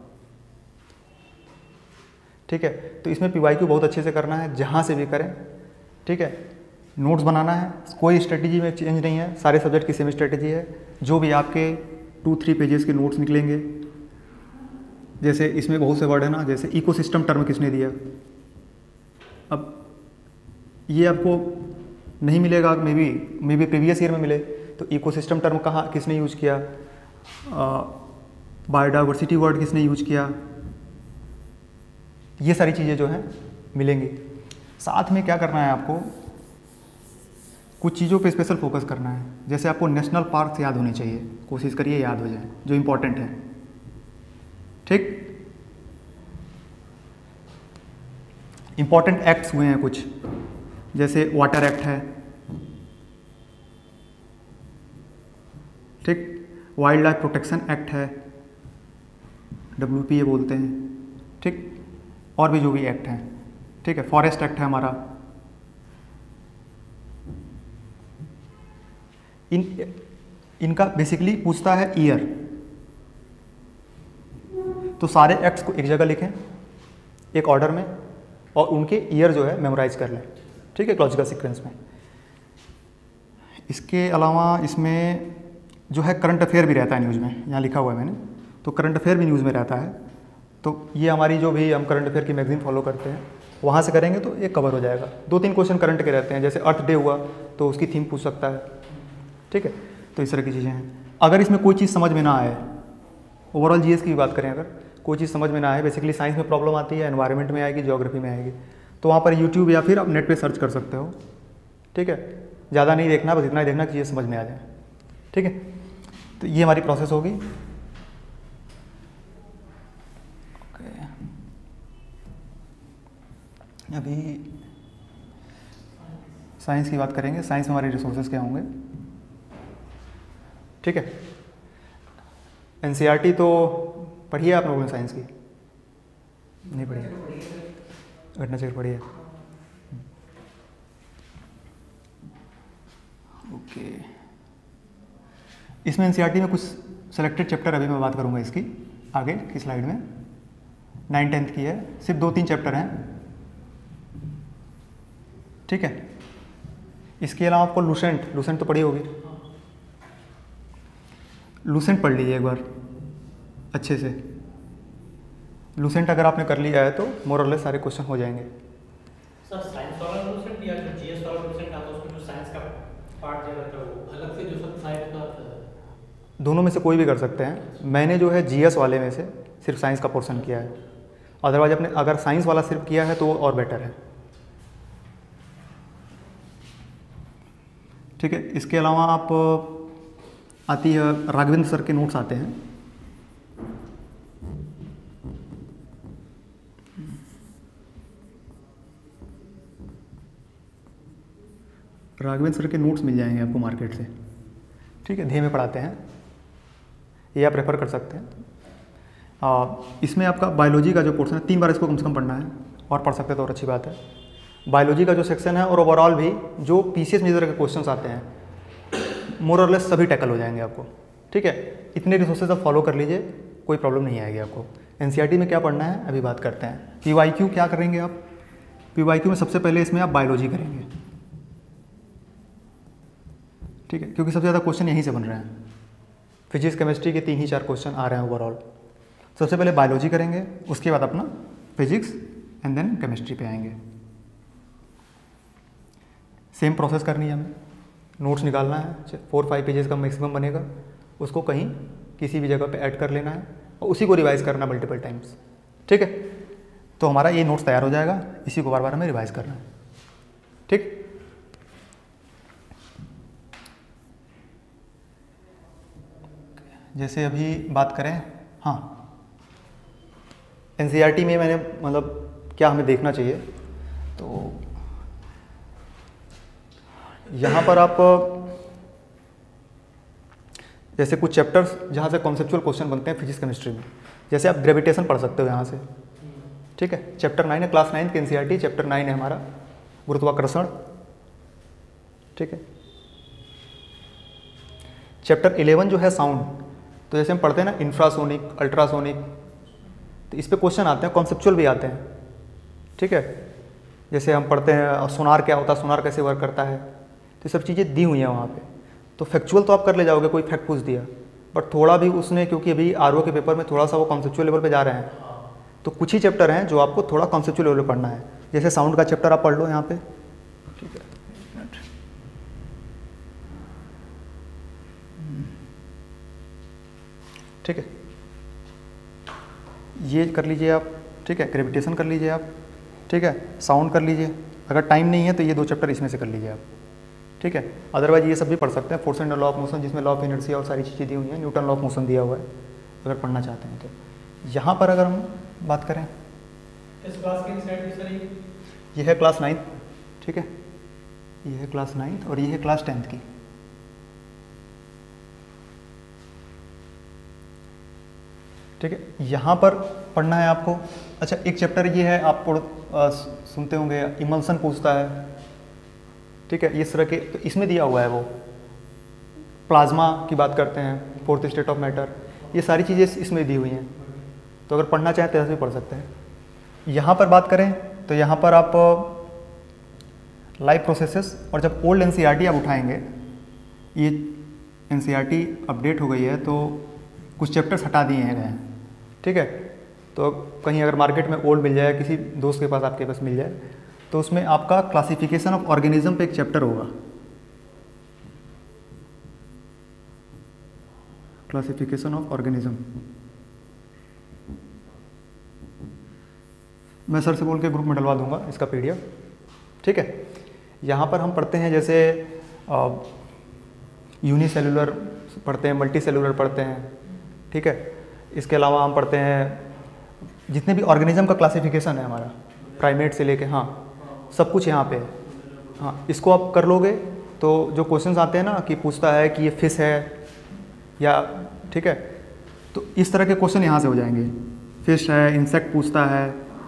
ठीक है। तो इसमें PYQ बहुत अच्छे से करना है, जहाँ से भी करें, ठीक है। नोट्स बनाना है, कोई स्ट्रेटेजी में चेंज नहीं है, सारे सब्जेक्ट की सेम स्ट्रेटेजी है। जो भी आपके 2-3 पेजेस के नोट्स निकलेंगे, जैसे इसमें बहुत से वर्ड है ना, जैसे इकोसिस्टम टर्म किसने दिया, अब ये आपको नहीं मिलेगा, मे बी प्रीवियस ईयर में मिले, तो इकोसिस्टम टर्म कहाँ किसने यूज किया, बायोडाइवर्सिटी वर्ड किसने यूज किया, ये सारी चीज़ें जो हैं मिलेंगी। साथ में क्या करना है आपको, कुछ चीज़ों पे स्पेशल फोकस करना है। जैसे आपको नेशनल पार्क्स याद होने चाहिए, कोशिश करिए याद हो जाए जो इम्पोर्टेंट है, ठीक। इम्पोर्टेंट एक्ट्स हुए हैं कुछ, जैसे वाटर एक्ट है, ठीक, वाइल्ड लाइफ प्रोटेक्शन एक्ट है, WPA बोलते हैं, ठीक, और भी जो भी एक्ट हैं, ठीक है, फॉरेस्ट एक्ट है हमारा। इनका बेसिकली पूछता है ईयर, तो सारे एक्ट्स को एक जगह लिखें एक ऑर्डर में और उनके ईयर जो है मेमोराइज कर लें, ठीक है, लॉजिकल सीक्वेंस में। इसके अलावा इसमें जो है करंट अफेयर भी रहता है न्यूज़ में, यहाँ लिखा हुआ है मैंने, तो करंट अफेयर भी न्यूज़ में रहता है। तो ये हमारी जो भी हम करंट अफेयर की मैगजीन फॉलो करते हैं वहाँ से करेंगे तो ये कवर हो जाएगा। 2-3 क्वेश्चन करंट के रहते हैं, जैसे अर्थ डे हुआ तो उसकी थीम पूछ सकता है, ठीक है। तो इस तरह की चीज़ें हैं। अगर इसमें कोई चीज़ समझ में ना आए, ओवरऑल जीएस की बात करें, अगर कोई चीज़ समझ में ना आए, बेसिकली साइंस में प्रॉब्लम आती है, एनवायरनमेंट में आएगी, ज्योग्राफी में आएगी, तो वहाँ पर यूट्यूब या फिर आप नेट पे सर्च कर सकते हो, ठीक है। ज़्यादा नहीं देखना, बस इतना ही देखना कि चीज़ें समझ में आ जाए, ठीक है। तो ये हमारी प्रोसेस होगी। अभी साइंस की बात करेंगे। साइंस में हमारे रिसोर्सेज क्या होंगे, ठीक है। एनसीईआरटी तो पढ़ी है आप लोगों ने साइंस की? नहीं पढ़ी है? घटना चक्र पढ़ी है? ओके। इसमें एनसीईआरटी में कुछ सेलेक्टेड चैप्टर अभी मैं बात करूंगा इसकी आगे की स्लाइड में। 9th-10th की है, सिर्फ 2-3 चैप्टर हैं, ठीक है। इसके अलावा आपको लूसेंट तो पढ़ी होगी, लूसेंट पढ़ लीजिए एक बार अच्छे से। लूसेंट अगर आपने कर लिया है तो मोर और लेस सारे क्वेश्चन हो जाएंगे। सर साइंस वाला लूसेंट या जो जीएस वाला लूसेंट आता है उसमें जो साइंस का पार्ट जो रहता है वो अलग से जो सब साइंस का आता है? दोनों में से कोई भी कर सकते हैं। मैंने जो है जीएस वाले में से सिर्फ साइंस का पोर्शन किया है, अदरवाइज अपने अगर साइंस वाला सिर्फ किया है तो वो और बेटर है, ठीक है। इसके अलावा आप आती है राघवेंद्र सर के नोट्स आते हैं, राघवेंद्र सर के नोट्स मिल जाएंगे आपको मार्केट से, ठीक है। ध्येय में पढ़ाते हैं, ये आप रेफर कर सकते हैं। इसमें आपका बायोलॉजी का जो पोर्शन है 3 बार इसको कम से कम पढ़ना है, और पढ़ सकते हैं तो और अच्छी बात है। बायोलॉजी का जो सेक्शन है और ओवरऑल भी जो पीसीएस मेजर के क्वेश्चंस आते हैं मोर और लेस सभी टैकल हो जाएंगे आपको, ठीक है। इतने रिसोर्सेज आप फॉलो कर लीजिए, कोई प्रॉब्लम नहीं आएगी आपको। एनसीईआरटी में क्या पढ़ना है अभी बात करते हैं। पीवाईक्यू क्या करेंगे आप? पीवाईक्यू में सबसे पहले इसमें आप बायोलॉजी करेंगे, ठीक है, क्योंकि सबसे ज़्यादा क्वेश्चन यहीं से बन रहे हैं। फिजिक्स केमिस्ट्री के 3 ही 4 क्वेश्चन आ रहे हैं ओवरऑल। सबसे पहले बायोलॉजी करेंगे, उसके बाद अपना फिजिक्स एंड देन केमिस्ट्री पे आएंगे। सेम प्रोसेस करनी है हमें, नोट्स निकालना है, 4-5 पेजेस का मैक्सिमम बनेगा, उसको कहीं किसी भी जगह पे ऐड कर लेना है और उसी को रिवाइज करना मल्टीपल टाइम्स, ठीक है। तो हमारा ये नोट्स तैयार हो जाएगा, इसी को बार बार हमें रिवाइज करना है, ठीक। जैसे अभी बात करें, हाँ, एनसीईआरटी में मैंने मतलब क्या हमें देखना चाहिए, तो यहाँ पर आप जैसे कुछ चैप्टर्स जहाँ से कॉन्सेप्चुअल क्वेश्चन बनते हैं फिजिक्स केमिस्ट्री में, जैसे आप ग्रेविटेशन पढ़ सकते हो यहाँ से, ठीक है। चैप्टर 9 है, क्लास 9 के एनसीईआरटी चैप्टर 9 है हमारा, गुरुत्वाकर्षण, ठीक है। चैप्टर 11 जो है साउंड, तो जैसे हम पढ़ते हैं ना इंफ्रासोनिक, अल्ट्रासोनिक, तो इस पे क्वेश्चन आते हैं, कॉन्सेप्चुअल भी आते हैं, ठीक है। जैसे हम पढ़ते हैं सोनार क्या होता है, सोनार कैसे वर्क करता है, तो सब चीज़ें दी हुई हैं वहाँ पे। तो फैक्चुअल तो आप कर ले जाओगे, कोई फैक्ट पूछ दिया, बट थोड़ा भी उसने, क्योंकि अभी आरओ के पेपर में थोड़ा सा वो कॉन्सेप्चुअल लेवल पे जा रहे हैं, तो कुछ ही चैप्टर हैं जो आपको थोड़ा कॉन्सेप्चुअल लेवल पे पढ़ना है। जैसे साउंड का चैप्टर आप पढ़ लो यहाँ पे, ठीक है। ठीक है, ये कर लीजिए आप, ठीक है, ग्रेविटेशन कर लीजिए आप, ठीक है, साउंड कर लीजिए। अगर टाइम नहीं है तो ये 2 चैप्टर इसमें से कर लीजिए आप, ठीक है। अदरवाइज ये सब भी पढ़ सकते हैं, force and law of motion, जिसमें लॉ ऑफ इनर्शिया और सारी चीज़ें दी हुई हैं, न्यूटन लॉ ऑफ मोशन दिया हुआ है, अगर पढ़ना चाहते हैं तो। यहाँ पर अगर हम बात करें, इस क्लास के इंसाइट भी सर ये है क्लास 9, ठीक है, ये है क्लास 9 और ये है क्लास 10 की, ठीक है। यहाँ पर पढ़ना है आपको। अच्छा, एक चैप्टर ये है, आप सुनते होंगे, इमल्सन पूछता है, ठीक है, इस तरह के, तो इसमें दिया हुआ है वो प्लाज्मा की बात करते हैं, फोर्थ स्टेट ऑफ मैटर, ये सारी चीज़ें इसमें दी हुई हैं, तो अगर पढ़ना चाहें तो ऐसे भी पढ़ सकते हैं। यहाँ पर बात करें तो यहाँ पर आप लाइव प्रोसेसेस, और जब ओल्ड एनसीईआरटी आप उठाएंगे, ये एनसीईआरटी अपडेट हो गई है तो कुछ चैप्टर्स हटा दिए हैं गए हैं, ठीक है। तो कहीं अगर मार्केट में ओल्ड मिल जाए, किसी दोस्त के पास आपके पास मिल जाए, तो उसमें आपका क्लासिफिकेशन ऑफ ऑर्गेनिज्म पे एक चैप्टर होगा, क्लासिफिकेशन ऑफ ऑर्गेनिज्म। मैं सर से बोल के ग्रुप में डलवा दूंगा इसका पीडीएफ, ठीक है। यहाँ पर हम पढ़ते हैं जैसे यूनिसेलुलर पढ़ते हैं, मल्टी सेलुलर पढ़ते हैं, ठीक है। इसके अलावा हम पढ़ते हैं जितने भी ऑर्गेनिज्म का क्लासिफिकेशन है हमारा, प्राइमेट से लेके, हाँ, सब कुछ यहाँ पे है। हाँ, इसको आप कर लोगे तो जो क्वेश्चंस आते हैं ना कि पूछता है कि ये फिश है या, ठीक है, तो इस तरह के क्वेश्चन यहाँ से हो जाएंगे। फिश है, इंसेक्ट पूछता है,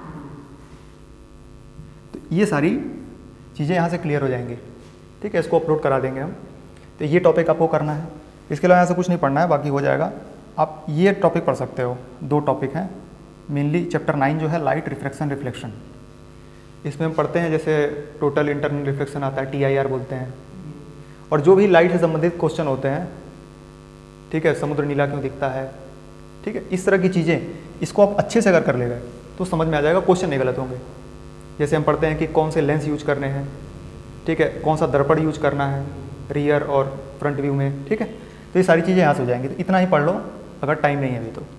तो ये सारी चीज़ें यहाँ से क्लियर हो जाएंगी, ठीक है। इसको अपलोड करा देंगे हम। तो ये टॉपिक आपको करना है, इसके अलावा यहाँ से कुछ नहीं पढ़ना है, बाकी हो जाएगा। आप ये टॉपिक पढ़ सकते हो, 2 टॉपिक हैं मेनली। चैप्टर 9 जो है लाइट रिफ्रैक्शन रिफ्लेक्शन, इसमें हम पढ़ते हैं जैसे टोटल इंटरनल रिफ्लेक्शन आता है, TIR बोलते हैं, और जो भी लाइट से संबंधित क्वेश्चन होते हैं, ठीक है, समुद्र नीला क्यों दिखता है, ठीक है, इस तरह की चीज़ें, इसको आप अच्छे से अगर कर ले गए तो समझ में आ जाएगा, क्वेश्चन नहीं गलत होंगे। जैसे हम पढ़ते हैं कि कौन से लेंस यूज करने हैं, ठीक है, कौन सा दर्पण यूज करना है रियर और फ्रंट व्यू में, ठीक है, तो ये सारी चीज़ें यहाँ से हो जाएंगी। तो इतना ही पढ़ लो अगर टाइम नहीं है अभी तो।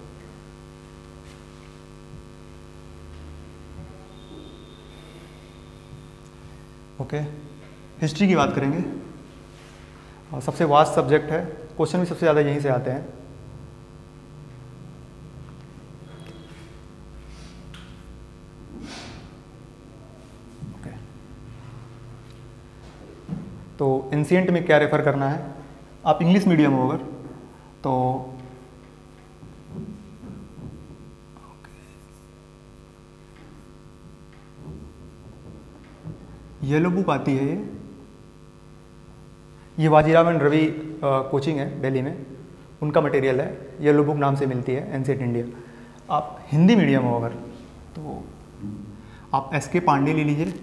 ओके, हिस्ट्री की बात करेंगे, और सबसे वास्ट सब्जेक्ट है, क्वेश्चन भी सबसे ज़्यादा यहीं से आते हैं। ओके, तो एंशिएंट में क्या रेफर करना है, आप इंग्लिश मीडियम हो अगर तो येलो बुक आती है, ये वाजीराव एंड रवि कोचिंग है दिल्ली में, उनका मटेरियल है, येलो बुक नाम से मिलती है, एंशिएंट इंडिया। आप हिंदी मीडियम हो अगर तो आप SK पांडे ले लीजिए,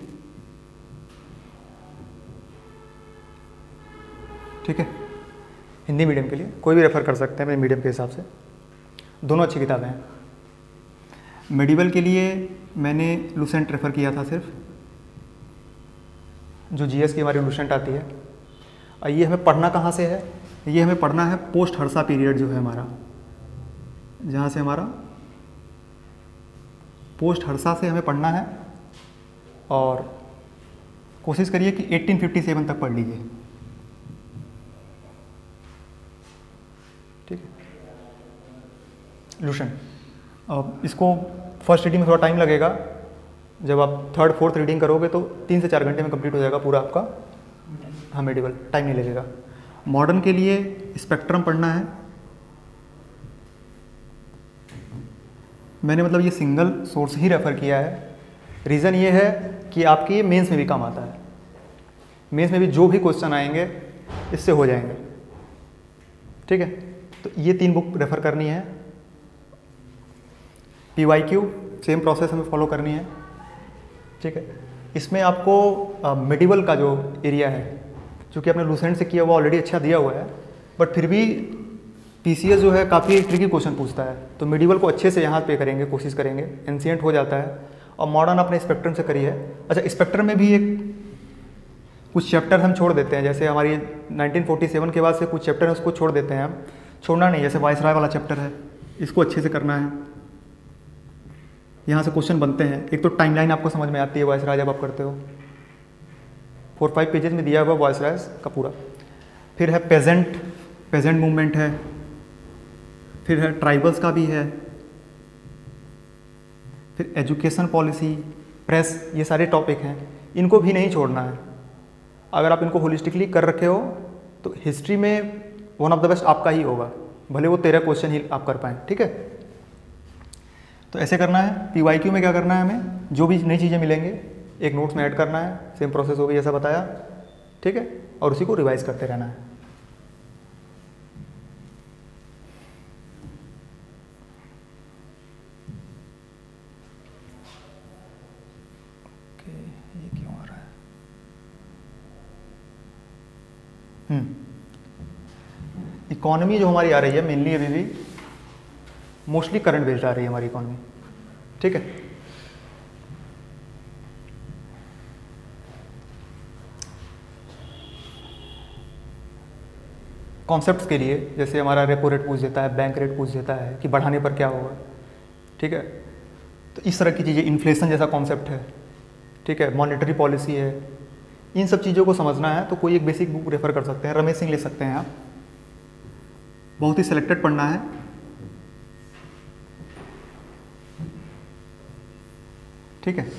ठीक है, हिंदी मीडियम के लिए कोई भी रेफ़र कर सकते हैं मेरे मीडियम के हिसाब से, दोनों अच्छी किताबें हैं। मेडिवल के लिए मैंने लुसेंट रेफ़र किया था सिर्फ, जो GS की हमारी लुसेंट आती है। और ये हमें पढ़ना कहाँ से है, ये हमें पढ़ना है पोस्ट हर्षा पीरियड जो है हमारा, जहाँ से हमारा पोस्ट हर्षा से हमें पढ़ना है, और कोशिश करिए कि 1857 तक पढ़ लीजिए, ठीक है, लुसेंट। अब इसको फर्स्ट रीडिंग में थोड़ा टाइम लगेगा, जब आप 3rd 4th रीडिंग करोगे तो 3 से 4 घंटे में कंप्लीट हो जाएगा पूरा आपका। हाँ, मेडिवल टाइम नहीं लगेगा। मॉडर्न के लिए स्पेक्ट्रम पढ़ना है, मैंने मतलब ये सिंगल सोर्स ही रेफ़र किया है। रीज़न ये है कि आपके ये मेंस में भी काम आता है, मेंस में भी जो भी क्वेश्चन आएंगे इससे हो जाएंगे, ठीक है। तो ये 3 बुक रेफ़र करनी है। PYQ सेम प्रोसेस हमें फॉलो करनी है, ठीक है। इसमें आपको मेडिवल का जो एरिया है, चूँकि आपने लुसेंट से किया हुआ ऑलरेडी अच्छा दिया हुआ है, बट फिर भी PCS जो है काफ़ी ट्रिकी क्वेश्चन पूछता है, तो मेडिवल को अच्छे से यहाँ पे करेंगे, कोशिश करेंगे। एंशिएंट हो जाता है, और मॉडर्न अपने स्पेक्ट्रम से करी है। अच्छा, स्पेक्ट्रम में भी एक कुछ चैप्टर हम छोड़ देते हैं, जैसे हमारी 1947 के बाद से कुछ चैप्टर है उसको छोड़ देते हैं हम, छोड़ना नहीं, जैसे वायसराय वाला चैप्टर है, इसको अच्छे से करना है। यहाँ से क्वेश्चन बनते हैं। एक तो टाइमलाइन आपको समझ में आती है वॉइसराय जब आप करते हो, 4-5 पेजेस में दिया हुआ वॉइसराय का पूरा। फिर है पेजेंट मूवमेंट है, फिर है ट्राइबल्स का भी है, फिर एजुकेशन पॉलिसी, प्रेस, ये सारे टॉपिक हैं, इनको भी नहीं छोड़ना है। अगर आप इनको होलिस्टिकली कर रखे हो तो हिस्ट्री में वन ऑफ द बेस्ट आपका ही होगा, भले वो 13 क्वेश्चन ही आप कर पाएँ। ठीक है, तो ऐसे करना है। PYQ में क्या करना है, हमें जो भी नई चीज़ें मिलेंगे एक नोट्स में ऐड करना है, सेम प्रोसेस होगी जैसा बताया। ठीक है, और उसी को रिवाइज करते रहना है। ये क्यों आ रहा है? इकोनॉमी जो हमारी आ रही है मेनली अभी भी मोस्टली करंट बेस्ड आ रही है हमारी इकोनॉमी। ठीक है, कॉन्सेप्ट्स के लिए जैसे हमारा रेपो रेट पूछ देता है, बैंक रेट पूछ देता है कि बढ़ाने पर क्या होगा। ठीक है, तो इस तरह की चीज़ें, इन्फ्लेशन जैसा कॉन्सेप्ट है। ठीक है, मॉनेटरी पॉलिसी है, इन सब चीज़ों को समझना है तो कोई एक बेसिक बुक रेफर कर सकते हैं, रमेश सिंह ले सकते हैं आप, बहुत ही सिलेक्टेड पढ़ना है। ठीक है,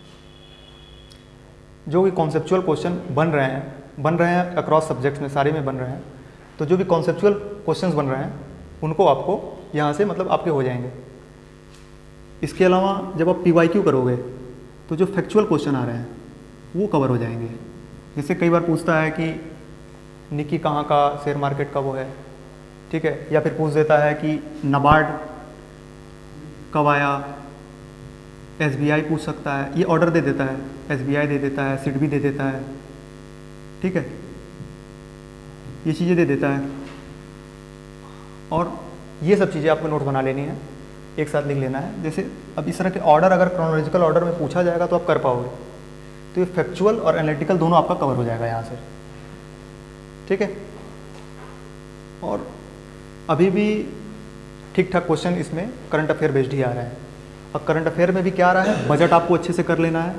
जो भी कॉन्सेप्चुअल क्वेश्चन बन रहे हैं अक्रॉस सब्जेक्ट्स में, सारे में बन रहे हैं, तो जो भी कॉन्सेप्चुअल क्वेश्चंस बन रहे हैं उनको आपको यहाँ से मतलब आपके हो जाएंगे। इसके अलावा जब आप PYQ करोगे तो जो फैक्चुअल क्वेश्चन आ रहे हैं वो कवर हो जाएंगे। जैसे कई बार पूछता है कि निकी कहाँ का शेयर मार्केट का वो है, ठीक है, या फिर पूछ देता है कि नाबार्ड कब आया, SBI पूछ सकता है, ये ऑर्डर दे देता है, SBI दे देता है, सिडबी दे देता है। ठीक है, ये चीज़ें दे देता है, और ये सब चीज़ें आपको नोट बना लेनी है, एक साथ लिख लेना है। जैसे अब इस तरह के ऑर्डर अगर क्रोनोलॉजिकल ऑर्डर में पूछा जाएगा तो आप कर पाओगे, तो ये फैक्चुअल और एनालिटिकल दोनों आपका कवर हो जाएगा यहाँ से। ठीक है, और अभी भी ठीक ठाक क्वेश्चन इसमें करंट अफेयर बेस्ड ही आ रहा है। और करंट अफेयर में भी क्या आ रहा है, बजट आपको अच्छे से कर लेना है,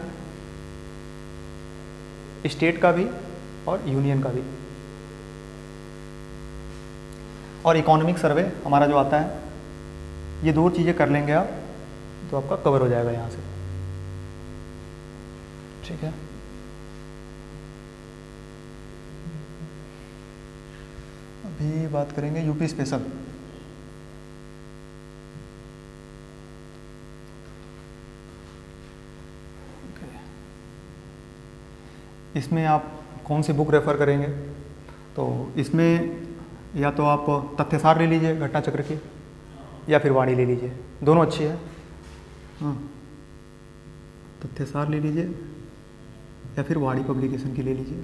स्टेट का भी और यूनियन का भी, और इकोनॉमिक सर्वे हमारा जो आता है, ये 2 चीज़ें कर लेंगे आप तो आपका कवर हो जाएगा यहाँ से। ठीक है, अभी बात करेंगे यूपी स्पेशल। इसमें आप कौन सी बुक रेफ़र करेंगे, तो इसमें या तो आप तथ्यसार ले लीजिए घटना चक्र की, या फिर वाणी ले लीजिए, दोनों अच्छी है। हाँ, तथ्यसार ले लीजिए या फिर वाणी पब्लिकेशन की ले लीजिए।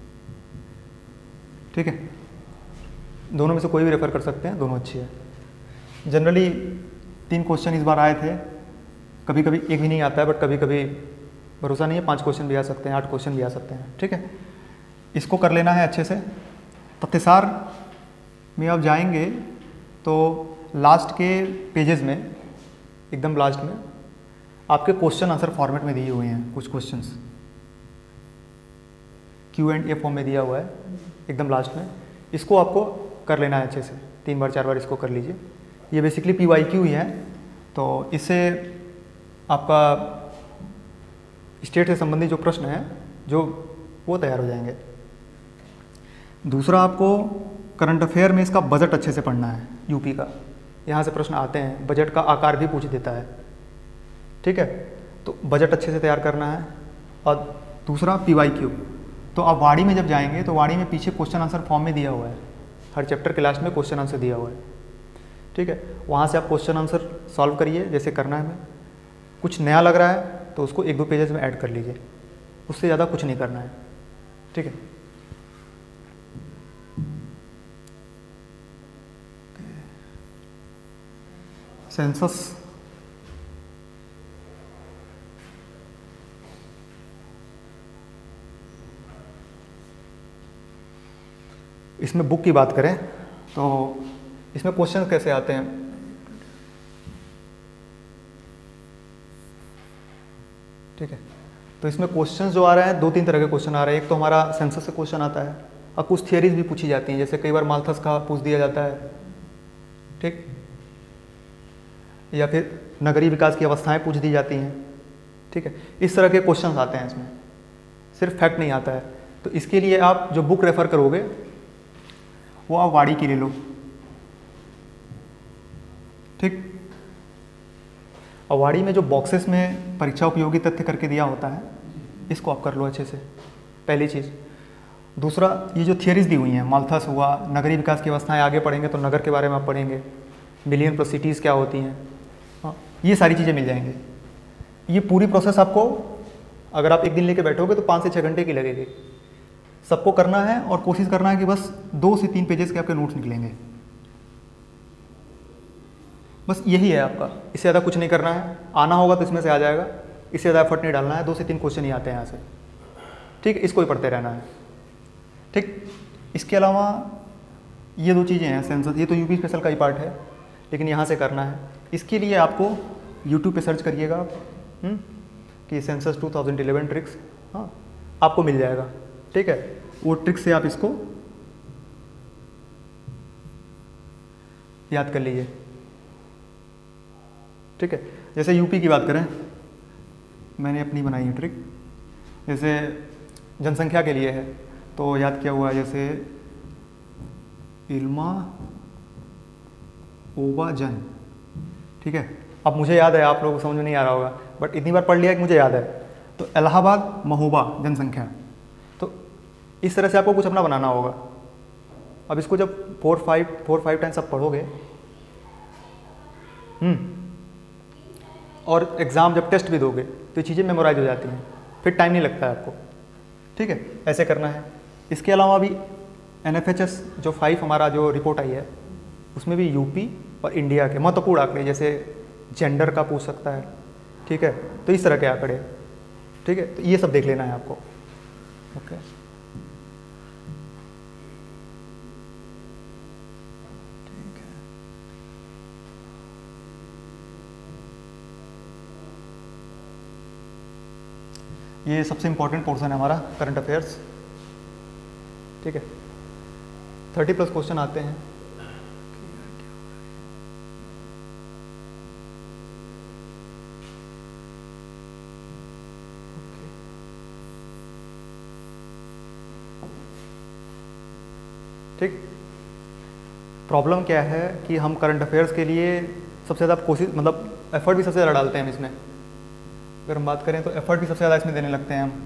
ठीक है, दोनों में से कोई भी रेफ़र कर सकते हैं, दोनों अच्छी है। जनरली 3 क्वेश्चन इस बार आए थे, कभी कभी एक भी नहीं आता है, बट कभी कभी भरोसा नहीं है 5 क्वेश्चन भी आ सकते हैं, 8 क्वेश्चन भी आ सकते हैं। ठीक है, इसको कर लेना है अच्छे से। तथ्यसार में आप जाएंगे तो लास्ट के पेजेस में, एकदम लास्ट में आपके क्वेश्चन आंसर फॉर्मेट में दिए हुए हैं कुछ क्वेश्चंस, Q&A फॉर्म में दिया हुआ है एकदम लास्ट में। इसको आपको कर लेना है अच्छे से, 3 बार 4 बार इसको कर लीजिए। ये बेसिकली PYQ ही है, तो इससे आपका स्टेट से संबंधित जो प्रश्न है जो वो तैयार हो जाएंगे। दूसरा, आपको करंट अफेयर में इसका बजट अच्छे से पढ़ना है, यूपी का। यहाँ से प्रश्न आते हैं, बजट का आकार भी पूछ देता है। ठीक है, तो बजट अच्छे से तैयार करना है। और दूसरा PYQ, तो आप वाणी में जब जाएंगे तो वाणी में पीछे क्वेश्चन आंसर फॉर्म में दिया हुआ है, हर चैप्टर के लास्ट में क्वेश्चन आंसर दिया हुआ है। ठीक है, वहाँ से आप क्वेश्चन आंसर सॉल्व करिए जैसे करना है। हमें कुछ नया लग रहा है तो उसको 1-2 पेजेस में ऐड कर लीजिए, उससे ज़्यादा कुछ नहीं करना है। ठीक है, सेंसस इसमें बुक की बात करें तो इसमें क्वेश्चन कैसे आते हैं, ठीक है। तो इसमें क्वेश्चंस जो आ रहे हैं 2-3 तरह के क्वेश्चन आ रहे हैं। एक तो हमारा सेंसस से क्वेश्चन आता है और कुछ थियरीज भी पूछी जाती हैं, जैसे कई बार माल्थस का पूछ दिया जाता है, ठीक, या फिर नगरीय विकास की अवस्थाएं पूछ दी जाती हैं, ठीक है। इस तरह के क्वेश्चंस आते हैं इसमें, सिर्फ फैक्ट नहीं आता है। तो इसके लिए आप जो बुक रेफ़र करोगे वो आप वाड़ी की ले लो, ठीक। और वाड़ी में जो बॉक्सेस में परीक्षा उपयोगी तथ्य करके दिया होता है, इसको आप कर लो अच्छे से, पहली चीज़। दूसरा, ये जो थियरीज दी हुई हैं, माल्थस हुआ, नगरीय विकास की अवस्थाएं, आगे पढ़ेंगे तो नगर के बारे में आप पढ़ेंगे, मिलियन प्लस सिटीज़ क्या होती हैं, हाँ, ये सारी चीज़ें मिल जाएंगी। ये पूरी प्रोसेस आपको अगर आप एक दिन लेके बैठोगे तो 5 से 6 घंटे की लगेगी। सबको करना है और कोशिश करना है कि बस 2 से 3 पेजेस के आपके नोट्स निकलेंगे, बस यही है आपका। इससे ज़्यादा कुछ नहीं करना है। आना होगा तो इसमें से आ जाएगा, इससे ज़्यादा एफर्ट नहीं डालना है। 2 से 3 क्वेश्चन ही आते हैं यहाँ से, ठीक है। इसको ही पढ़ते रहना है, ठीक। इसके अलावा ये 2 चीज़ें हैं सेंसस, ये तो यूपी स्पेशल का ही पार्ट है, लेकिन यहाँ से करना है। इसके लिए आपको यूट्यूब पे सर्च करिएगा आप कि सेंसस 2011 ट्रिक्स, हाँ, आपको मिल जाएगा, ठीक है। वो ट्रिक्स से आप इसको याद कर लीजिए, ठीक है। जैसे यूपी की बात करें, मैंने अपनी बनाई है ट्रिक, जैसे जनसंख्या के लिए है तो याद किया हुआ है, जैसे इल्मा ओबा जन, ठीक है। अब मुझे याद है, आप लोगों को समझ में नहीं आ रहा होगा, बट इतनी बार पढ़ लिया कि मुझे याद है। तो इलाहाबाद महोबा जनसंख्या, तो इस तरह से आपको कुछ अपना बनाना होगा। अब इसको जब 4-5 टाइम्स आप पढ़ोगे, और एग्ज़ाम जब टेस्ट भी दोगे तो ये चीज़ें मेमोराइज हो जाती हैं, फिर टाइम नहीं लगता है आपको, ठीक है। ऐसे करना है। इसके अलावा भी NFHS जो 5 हमारा जो रिपोर्ट आई है, उसमें भी यूपी और इंडिया के महत्वपूर्ण आंकड़े, जैसे जेंडर का पूछ सकता है, ठीक है। तो इस तरह के आंकड़े, ठीक है, तो ये सब देख लेना है आपको, ओके। ठीक है, ये सबसे इम्पोर्टेंट पोर्शन है हमारा करंट अफेयर्स, ठीक है। 30+ क्वेश्चन आते हैं। ठीक, प्रॉब्लम क्या है कि हम करंट अफेयर्स के लिए सबसे ज़्यादा कोशिश, मतलब एफर्ट भी सबसे ज़्यादा डालते हैं हम इसमें। अगर हम बात करें तो एफर्ट भी सबसे ज़्यादा इसमें देने लगते हैं हम,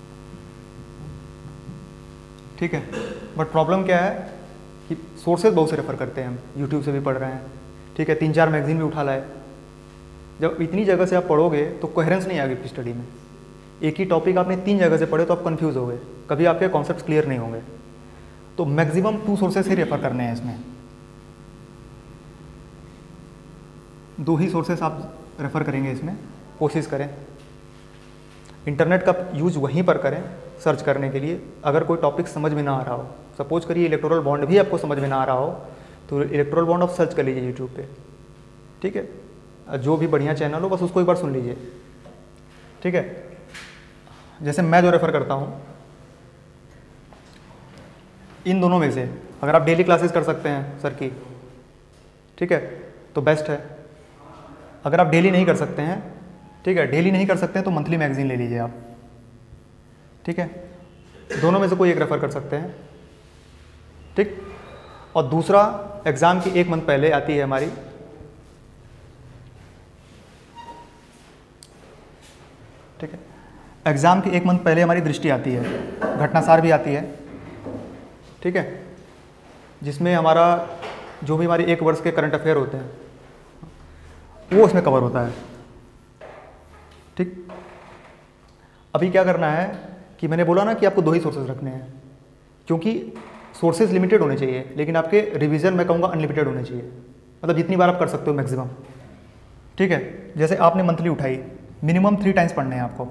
ठीक है। बट प्रॉब्लम क्या है कि सोर्सेज बहुत से रेफर करते हैं हम, यूट्यूब से भी पढ़ रहे हैं, ठीक है, 3-4 मैगजीन भी उठा लाए। जब इतनी जगह से आप पढ़ोगे तो कोहेरेंस नहीं आएगी आपकी स्टडी में। एक ही टॉपिक आपने 3 जगह से पढ़े तो आप कंफ्यूज हो गए, कभी आपके कॉन्सेप्ट क्लियर नहीं होंगे। तो मैक्सिमम 2 सोर्सेस ही रेफर करने हैं इसमें, 2 ही सोर्सेस आप रेफर करेंगे इसमें, कोशिश करें। इंटरनेट का यूज़ वहीं पर करें सर्च करने के लिए। अगर कोई टॉपिक समझ में ना आ रहा हो, सपोज करिए इलेक्टोरल बॉन्ड भी आपको समझ में ना आ रहा हो, तो इलेक्टोरल बॉन्ड आप सर्च कर लीजिए यूट्यूब पे, ठीक है। जो भी बढ़िया चैनल हो बस उसको एक बार सुन लीजिए, ठीक है। जैसे मैं जो रेफ़र करता हूँ, इन दोनों में से अगर आप डेली क्लासेस कर सकते हैं सर की, ठीक है, तो बेस्ट है। अगर आप डेली नहीं कर सकते हैं, ठीक है, डेली नहीं कर सकते हैं तो मंथली मैगजीन ले लीजिए आप, ठीक है। दोनों में से कोई एक रेफ़र कर सकते हैं, ठीक। और दूसरा, एग्ज़ाम की 1 मंथ पहले आती है हमारी ठीक है, एग्ज़ाम की 1 मंथ पहले हमारी दृष्टि आती है, घटनासार भी आती है, ठीक है, जिसमें हमारा जो भी हमारे 1 वर्ष के करंट अफेयर होते हैं वो उसमें कवर होता है, ठीक। अभी क्या करना है कि मैंने बोला ना कि आपको 2 ही सोर्सेज रखने हैं, क्योंकि सोर्सेज लिमिटेड होने चाहिए, लेकिन आपके रिवीजन मैं कहूँगा अनलिमिटेड होने चाहिए, मतलब जितनी बार आप कर सकते हो मैक्सिमम, ठीक है। जैसे आपने मंथली उठाई, मिनिमम 3 टाइम्स पढ़ने हैं आपको,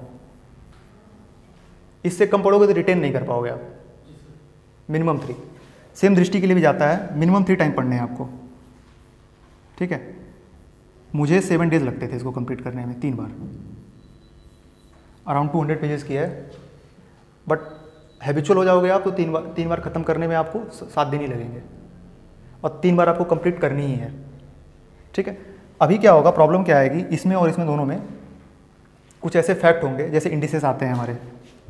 इससे कम पढ़ोगे तो रिटेन नहीं कर पाओगे आप, मिनिमम 3। सेम दृष्टि के लिए भी जाता है, मिनिमम 3 टाइम पढ़ने हैं आपको, ठीक है। मुझे 7 डेज लगते थे इसको कंप्लीट करने में 3 बार, अराउंड 200 पेजेस की है, बट हैबिचुअल हो जाओगे आप तो तीन बार ख़त्म करने में आपको 7 दिन ही लगेंगे और 3 बार आपको कंप्लीट करनी ही है। ठीक है, अभी क्या होगा, प्रॉब्लम क्या आएगी इसमें और इसमें दोनों में, कुछ ऐसे फैक्ट होंगे जैसे इंडिसेस आते हैं हमारे,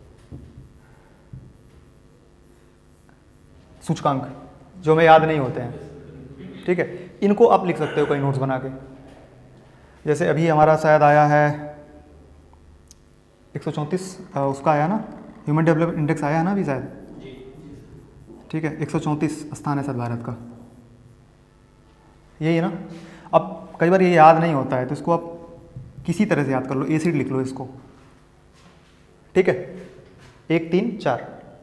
सूचकांक जो हमें याद नहीं होते हैं। ठीक है, इनको आप लिख सकते हो कई नोट्स बना के। जैसे अभी हमारा शायद आया है 134 उसका आया ना, ह्यूमन डेवलपमेंट इंडेक्स आया है ना अभी शायद। ठीक है, 134 स्थान है शायद भारत का, यही है ना। अब कई बार ये याद नहीं होता है तो इसको आप किसी तरह से याद कर लो, एसिड लिख लो इसको। ठीक है, 1 3 4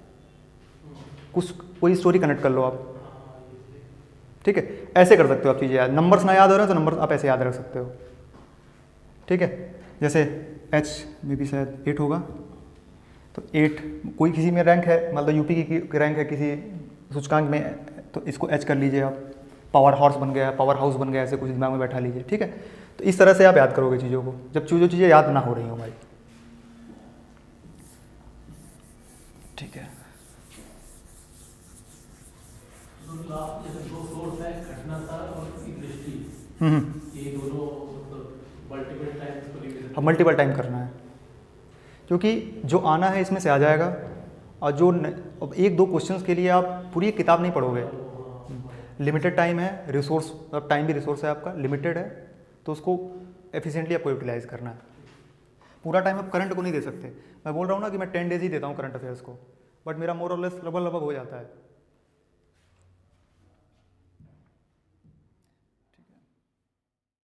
कोई स्टोरी कनेक्ट कर लो आप। ठीक है, ऐसे कर सकते हो आप चीज़ें याद, नंबर्स ना याद हो रहे हैं तो नंबर्स आप ऐसे याद रख सकते हो। ठीक है, जैसे H में भी शायद 8 होगा, तो 8 कोई किसी में रैंक है, मतलब यूपी की रैंक है किसी सूचकांक में, तो इसको H कर लीजिए आप, पावर हॉर्स बन गया, पावर हाउस बन गया, ऐसे कुछ दिमाग में बैठा लीजिए। ठीक है, तो इस तरह से आप याद करोगे चीज़ों को, जब जो चीज़ें याद ना हो रही हो हमारी। ठीक है, अब मल्टीपल टाइम करना है, क्योंकि जो आना है इसमें से आ जाएगा, और जो अब 1-2 क्वेश्चंस के लिए आप पूरी एक किताब नहीं पढ़ोगे। लिमिटेड टाइम है, रिसोर्स, अब टाइम भी रिसोर्स है आपका, लिमिटेड है, तो उसको एफिशिएंटली आपको यूटिलाइज करना है। पूरा टाइम आप करंट को नहीं दे सकते। मैं बोल रहा हूँ ना कि मैं 10 डेज ही देता हूँ करंट अफेयर्स को, बट मेरा मोर और लेस लगभग हो जाता है।